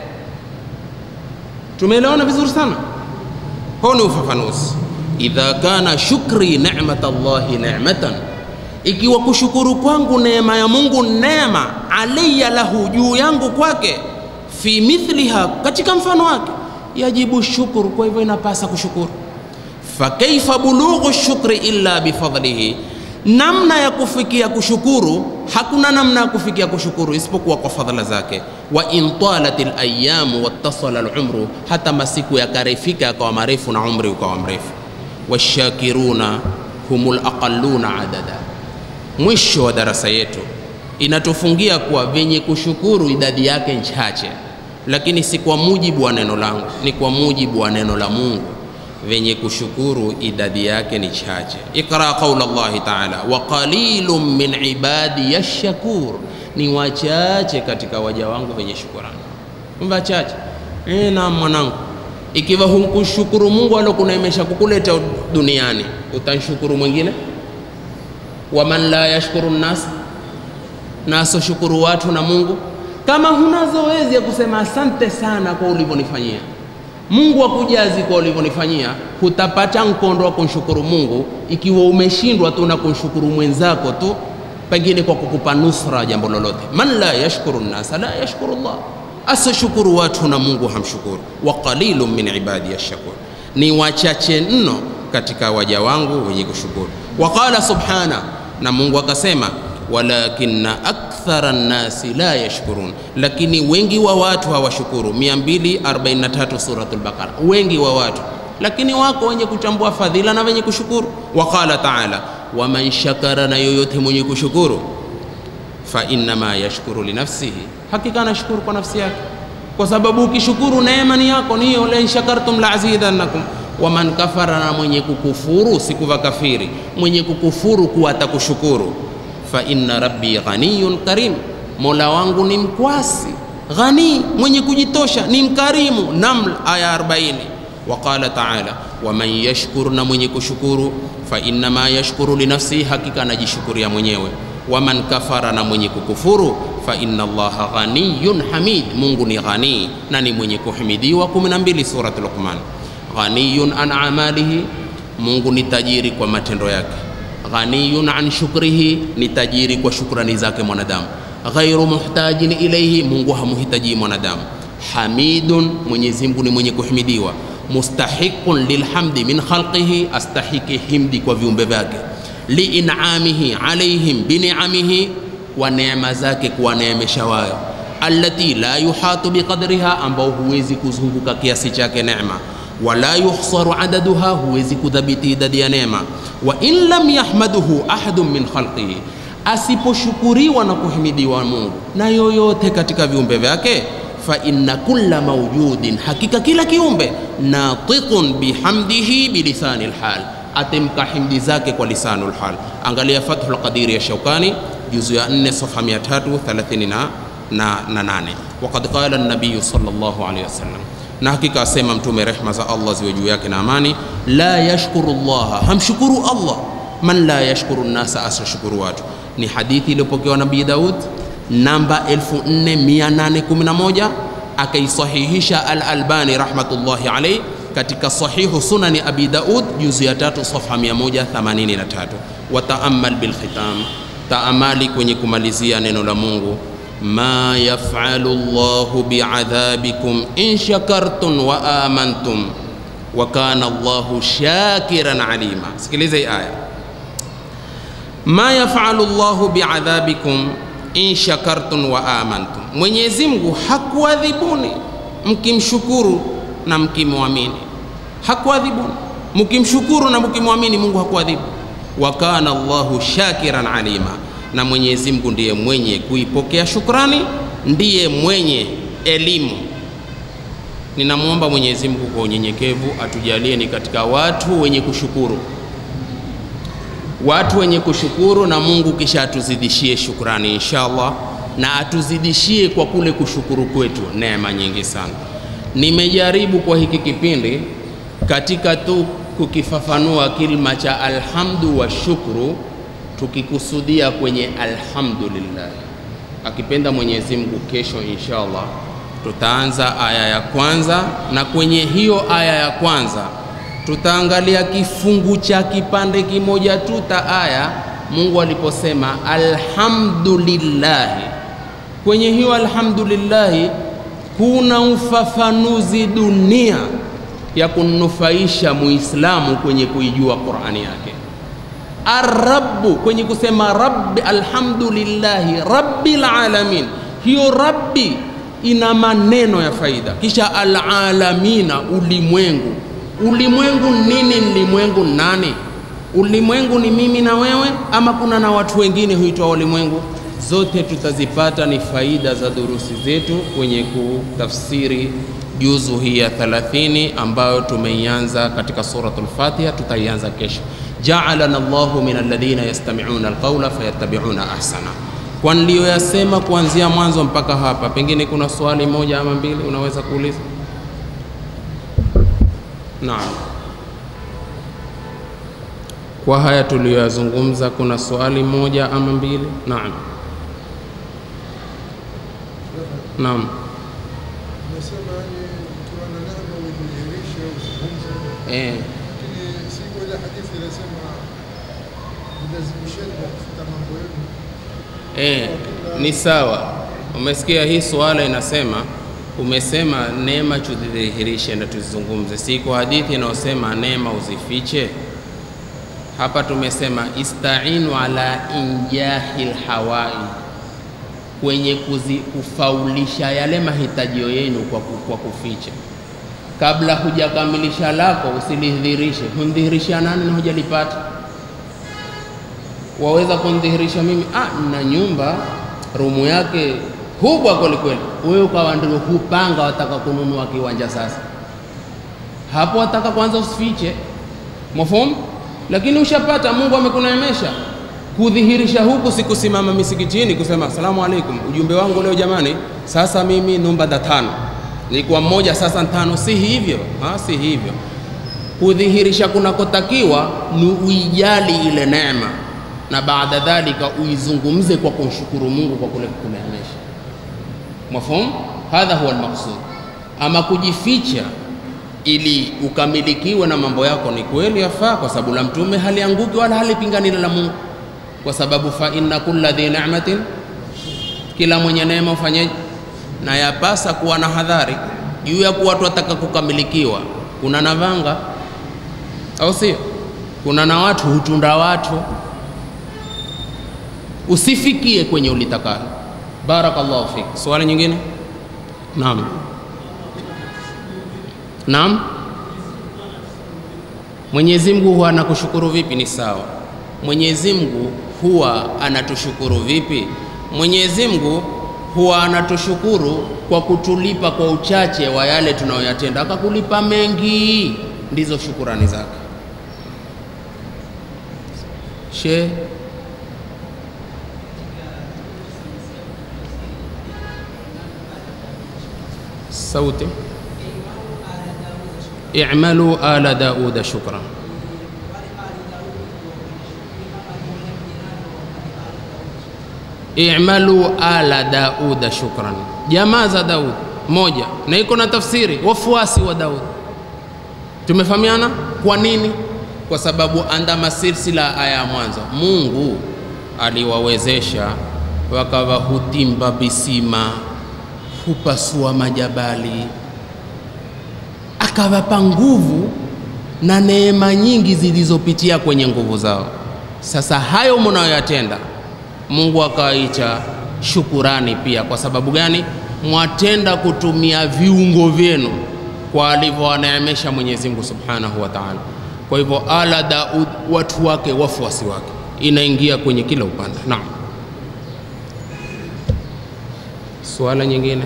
Tumeelewana vizuri sana? Huu ni ufafanuzi. Idha kana shukri ni'matallahi ni'matan, ikiwa kushukuru kwangu neema ya Mungu neema, alayya lahu, juu yangu kwake, fi mithliha, katika mfano wake, yajibu shukuru, kwa hivyo inapasa kushukuru. Fa kaifa bulughu shukri illa bifadlihi, namna ya kufikia kushukuru, hakuna namna ya kufikia kushukuru isipokuwa kwa fadhila zake. Wa in talatil ayyamu wattasala al-umru, hata masiku yakarefika yakawa marefu na umri ukawa mrefu. Washakiruna humul aqalluna adada. Mwisho wa darasa yetu inatufungia kuwa venye kushukuru idadi yake nchache, lakini si kwa mujibu wa neno langu, ni kwa mujibu wa neno la Mungu. Venye kushukuru idadi yake ni chache. Ikra qaula Allah ta'ala wa qalilun min ibadi yashkur, ni wachache katika waja wangu wenye shukrani. Mbona chache? Eh, na mwanangu, ikiwa humkushukuru Mungu alokuneemesha kukuleta duniani, utanshukuru mwingine? Wa man la yashkuru nas, na asoshukuru watu na Mungu. Kama huna zoezi ya kusema asante sana kwa ulivyonifanyia, Mungu akujazi kwa ulivyonifanyia, hutapata mkondo wa kumshukuru Mungu ikiwa umeshindwa tu na kumshukuru mwenzako tu, pengine kwa kukupa nusra jambo lolote. Man la yashkuru nas la yashkuru Allah, asashukuru watu na Mungu hamshukuru. Wa qalilun min ibadi yashkur, ni wachache mno katika waja wangu wenye kushukuru. Wa qala subhana, na Mungu akasema walakinna akthara an-nasi la yashkurun, lakini wengi wa watu hawashukuru. mia mbili arobaini na tatu suratul Baqara, wengi wa watu, lakini wako wenye kutambua fadhila na wenye kushukuru. Wa qala ta'ala waman shakara, na yoyote mwenye kushukuru, fa innama yashkuru li nafsihi, hakika anashukuru kwa nafsi yake, kwa sababu ukishukuru neema ni yako, ni hiyo. La in shakartum la azidannakum. Waman kafara, na mwenye kukufuru, sikuva kafiri, mwenye kukufuru kuwa atakushukuru, fa inna rabbi ghaniyun karim, mola wangu ni mkwasi, ghani, mwenye kujitosha, ni mkarimu. Naml aya arobaini. Wa qala ta'ala waman yashkur, na mwenye kushukuru, fa inna ma yashkuru li nafsihi, hakika anajishukuria mwenyewe. Waman kafara, na mwenye kukufuru, fa inna allaha ghaniyun hamid, Mungu ni ghani na ni mwenye kuhimidiwa. kumi na mbili suratul Luqman. Ghaniyun an amalihi, Mungu ni tajiri kwa matendo yake. Ghaniyun an shukrihi, ni tajiri kwa shukrani zake mwanadamu. Ghairu muhtajin ilayhi, Mungu hamuhitaji mwanadamu. Hamidun, Mwenyezi Mungu ni mwenye kuhimidiwa. Mustahiqun lilhamdi min khalqihi, astahiki himdi kwa viumbe vyake. Liin'amihi alayhim bini'amihi, wa neema zake kuwaneemesha wao. Allati la yuhatu biqadriha, ambao huwezi kuzunguka kiasi chake neema. Wala yuhsaru adaduha, huwezi kudhabiti idadi ya neema. Wa in lam yahmaduhu ahadun min khalqihi, asiposhukuriwa na kuhimidiwa Mungu na yoyote katika viumbe vyake, fa inna kulla mawjudin, hakika kila kiumbe, natiqun bihamdihi bilisanil hal, atemka himdi zake kwa lisanul hal. Angalia Fathul Qadir ya Shawkani juzu ya nne safha mia tatu thelathini na nane. Waqad qala an-nabiy sallallahu alayhi wasallam, na hakika asema Mtume, rehma za Allah ziwe juu yake na amani, la yashkuru Allah, hamshukuru Allah, man la yashkuru an-nasa, asashukuru watu. Ni hadithi iliyopokewa na Nabii Daud namba elfu nne mia nane kumi na moja, akaisahihisha Al-Albani rahmatullahi alayhi katika sahihu sunani Abi Daud juzu ya tatu safha mia moja themanini na tatu. Wataamal bil khitam, taamali kwenye kumalizia neno la Mungu, ma yaf'alu Allahu bi'adhabikum in shakartum wa amantum wa kana Allahu shakiran alima. Sikiliza hii aya, ma yaf'alu Allahu bi'adhabikum in shakartum wa amantum, Mwenyezi Mungu hakuadhibuni mkimshukuru na mkimwamini. Hakuadhibuni mkimshukuru na mkimwamini, Mungu hakuadhibu. Wa kana Allahu shakiran alima, na Mwenyezi Mungu ndiye mwenye kuipokea shukrani, ndiye mwenye elimu. Ninamuomba Mwenyezi Mungu kwa unyenyekevu atujalie ni katika watu wenye kushukuru, watu wenye kushukuru, na Mungu kisha atuzidishie shukrani inshallah, na atuzidishie kwa kule kushukuru kwetu neema nyingi sana. Nimejaribu kwa hiki kipindi katika tu kukifafanua kilima cha alhamdu wa shukru, tukikusudia kwenye alhamdulillah. Akipenda Mwenyezi Mungu, kesho inshallah tutaanza aya ya kwanza, na kwenye hiyo aya ya kwanza tutaangalia kifungu cha kipande kimoja tu ta aya, Mungu aliposema alhamdulillah. Kwenye hiyo alhamdulillah kuna ufafanuzi dunia ya kunufaisha Muislamu kwenye kuijua Qur'ani yake. Ar-Rabbu, kwenye kusema Rabbi, alhamdulillahi Rabbil alamin, hiyo Rabbi ina maneno ya faida. Kisha al-alamina, ulimwengu. Ulimwengu nini? Ulimwengu nani? Ulimwengu ni mimi na wewe, ama kuna na watu wengine huitwa ulimwengu? Zote tutazipata ni faida za durusi zetu kwenye kutafsiri juzu hii ya thelathini ambayo tumeianza katika suratul Fatiha, tutaianza kesho. Ja'alana Allahu min alladhina yastami'una alqawla fayattabi'una ahsana. Kwa niliyoyasema kuanzia mwanzo mpaka hapa, pengine kuna swali moja ama mbili unaweza kuuliza? Naam. Kwa haya tuliyoyazungumza kuna swali moja ama mbili? Naam. Naam. Nasema ni mtu ana neema udhihirishe uzungumze. Eh. Lakini si ile hadithi inasema lazimisheni kufuta mambo yenu. Eh, ni sawa. Umesikia hii swala inasema, umesema neema tudhihirishe na tuzungumze. Si kwa hadithi inayosema neema uzifiche. Hapa tumesema ista'inu ala injahil hawai, kwenye kuzi, kufaulisha yale mahitajio yenu kwa, kwa kuficha. Kabla hujakamilisha lako usilidhihirishe. Hundhihirisha nani na hujalipata? Waweza kundhihirisha mimi, ah, na nyumba rumu yake kubwa kweli kweli, wewe ukawa ndio hupanga wataka kununua kiwanja sasa. Hapo wataka kwanza usifiche. Mfahamu? Lakini ushapata, Mungu amekuneemesha. Kudhihirisha huku si kusimama misikitini kusema asalamu alaikum, ujumbe wangu leo jamani, sasa mimi numba da tano, nilikuwa mmoja sasa tano. Si hivyo, ha, si hivyo. Kudhihirisha kunakotakiwa ni uijali ile neema, na baada dhalika uizungumze kwa kumshukuru Mungu kwa kule kukuneemesha. Mafhumu? Hadha huwa almaqsud. Ama kujificha ili ukamilikiwe na mambo yako, ni kweli yafaa, kwa sababu la mtume halianguki wala halipingani na Mungu, kwa sababu fa inna kulla dhi ni'matin, kila mwenye neema ufanyeje? Na yapasa kuwa na hadhari juu ya kuwa watu wataka kukamilikiwa. Kuna navanga au sio? Kuna na watu hutunda watu. Usifikie kwenye ulitakalo. Barakallahu fik. Swali nyingine? Naam. Naam. Mwenyezi Mungu huwa anakushukuru vipi? Ni sawa. Mwenyezi Mungu huwa anatushukuru vipi? Mwenyezi Mungu huwa anatushukuru kwa kutulipa kwa uchache wa yale tunayoyatenda, akakulipa mengi, ndizo shukurani zake. She sauti i'malu ala Dauda shukran. i'malu ala Dauda shukran, jamaa za Daud moja, na iko na tafsiri wafuasi wa Daud. Tumefahamiana kwa nini? Kwa sababu andama silsila aya ya mwanzo, Mungu aliwawezesha wakawa hutimba bisima, hupasua majabali, akawapa nguvu na neema nyingi zilizopitia kwenye nguvu zao. Sasa hayo mnayoyatenda Mungu akaita shukurani pia. Kwa sababu gani? Mwatenda kutumia viungo vyenu kwa alivyowaneemesha Mwenyezi Mungu Subhanahu wa Ta'ala. Kwa hivyo ala Daud, watu wake, wafuasi wake, inaingia kwenye kila upande. Naam. Swala nyingine?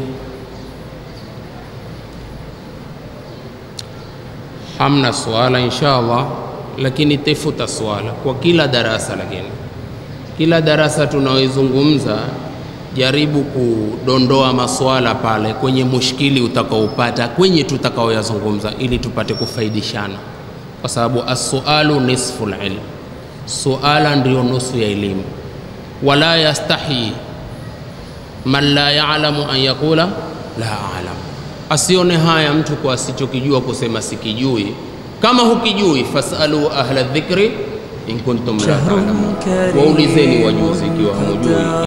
Hamna swala inshallah, lakini tefuta swala kwa kila darasa. Lakini kila darasa tunaoizungumza, jaribu kudondoa maswala pale kwenye mushkili utakaopata kwenye tutakaoyazungumza, ili tupate kufaidishana, kwa sababu as-sualu nisful ilm, suala ndio nusu ya elimu. Wala yastahi man la ya'lamu an yaqula la a'lam, asione haya mtu kwa asichokijua kusema sikijui. Kama hukijui, fasalu ahla dhikri in kuntum la ta'lamun, waulizeni wajuzi ikiwa hamujui.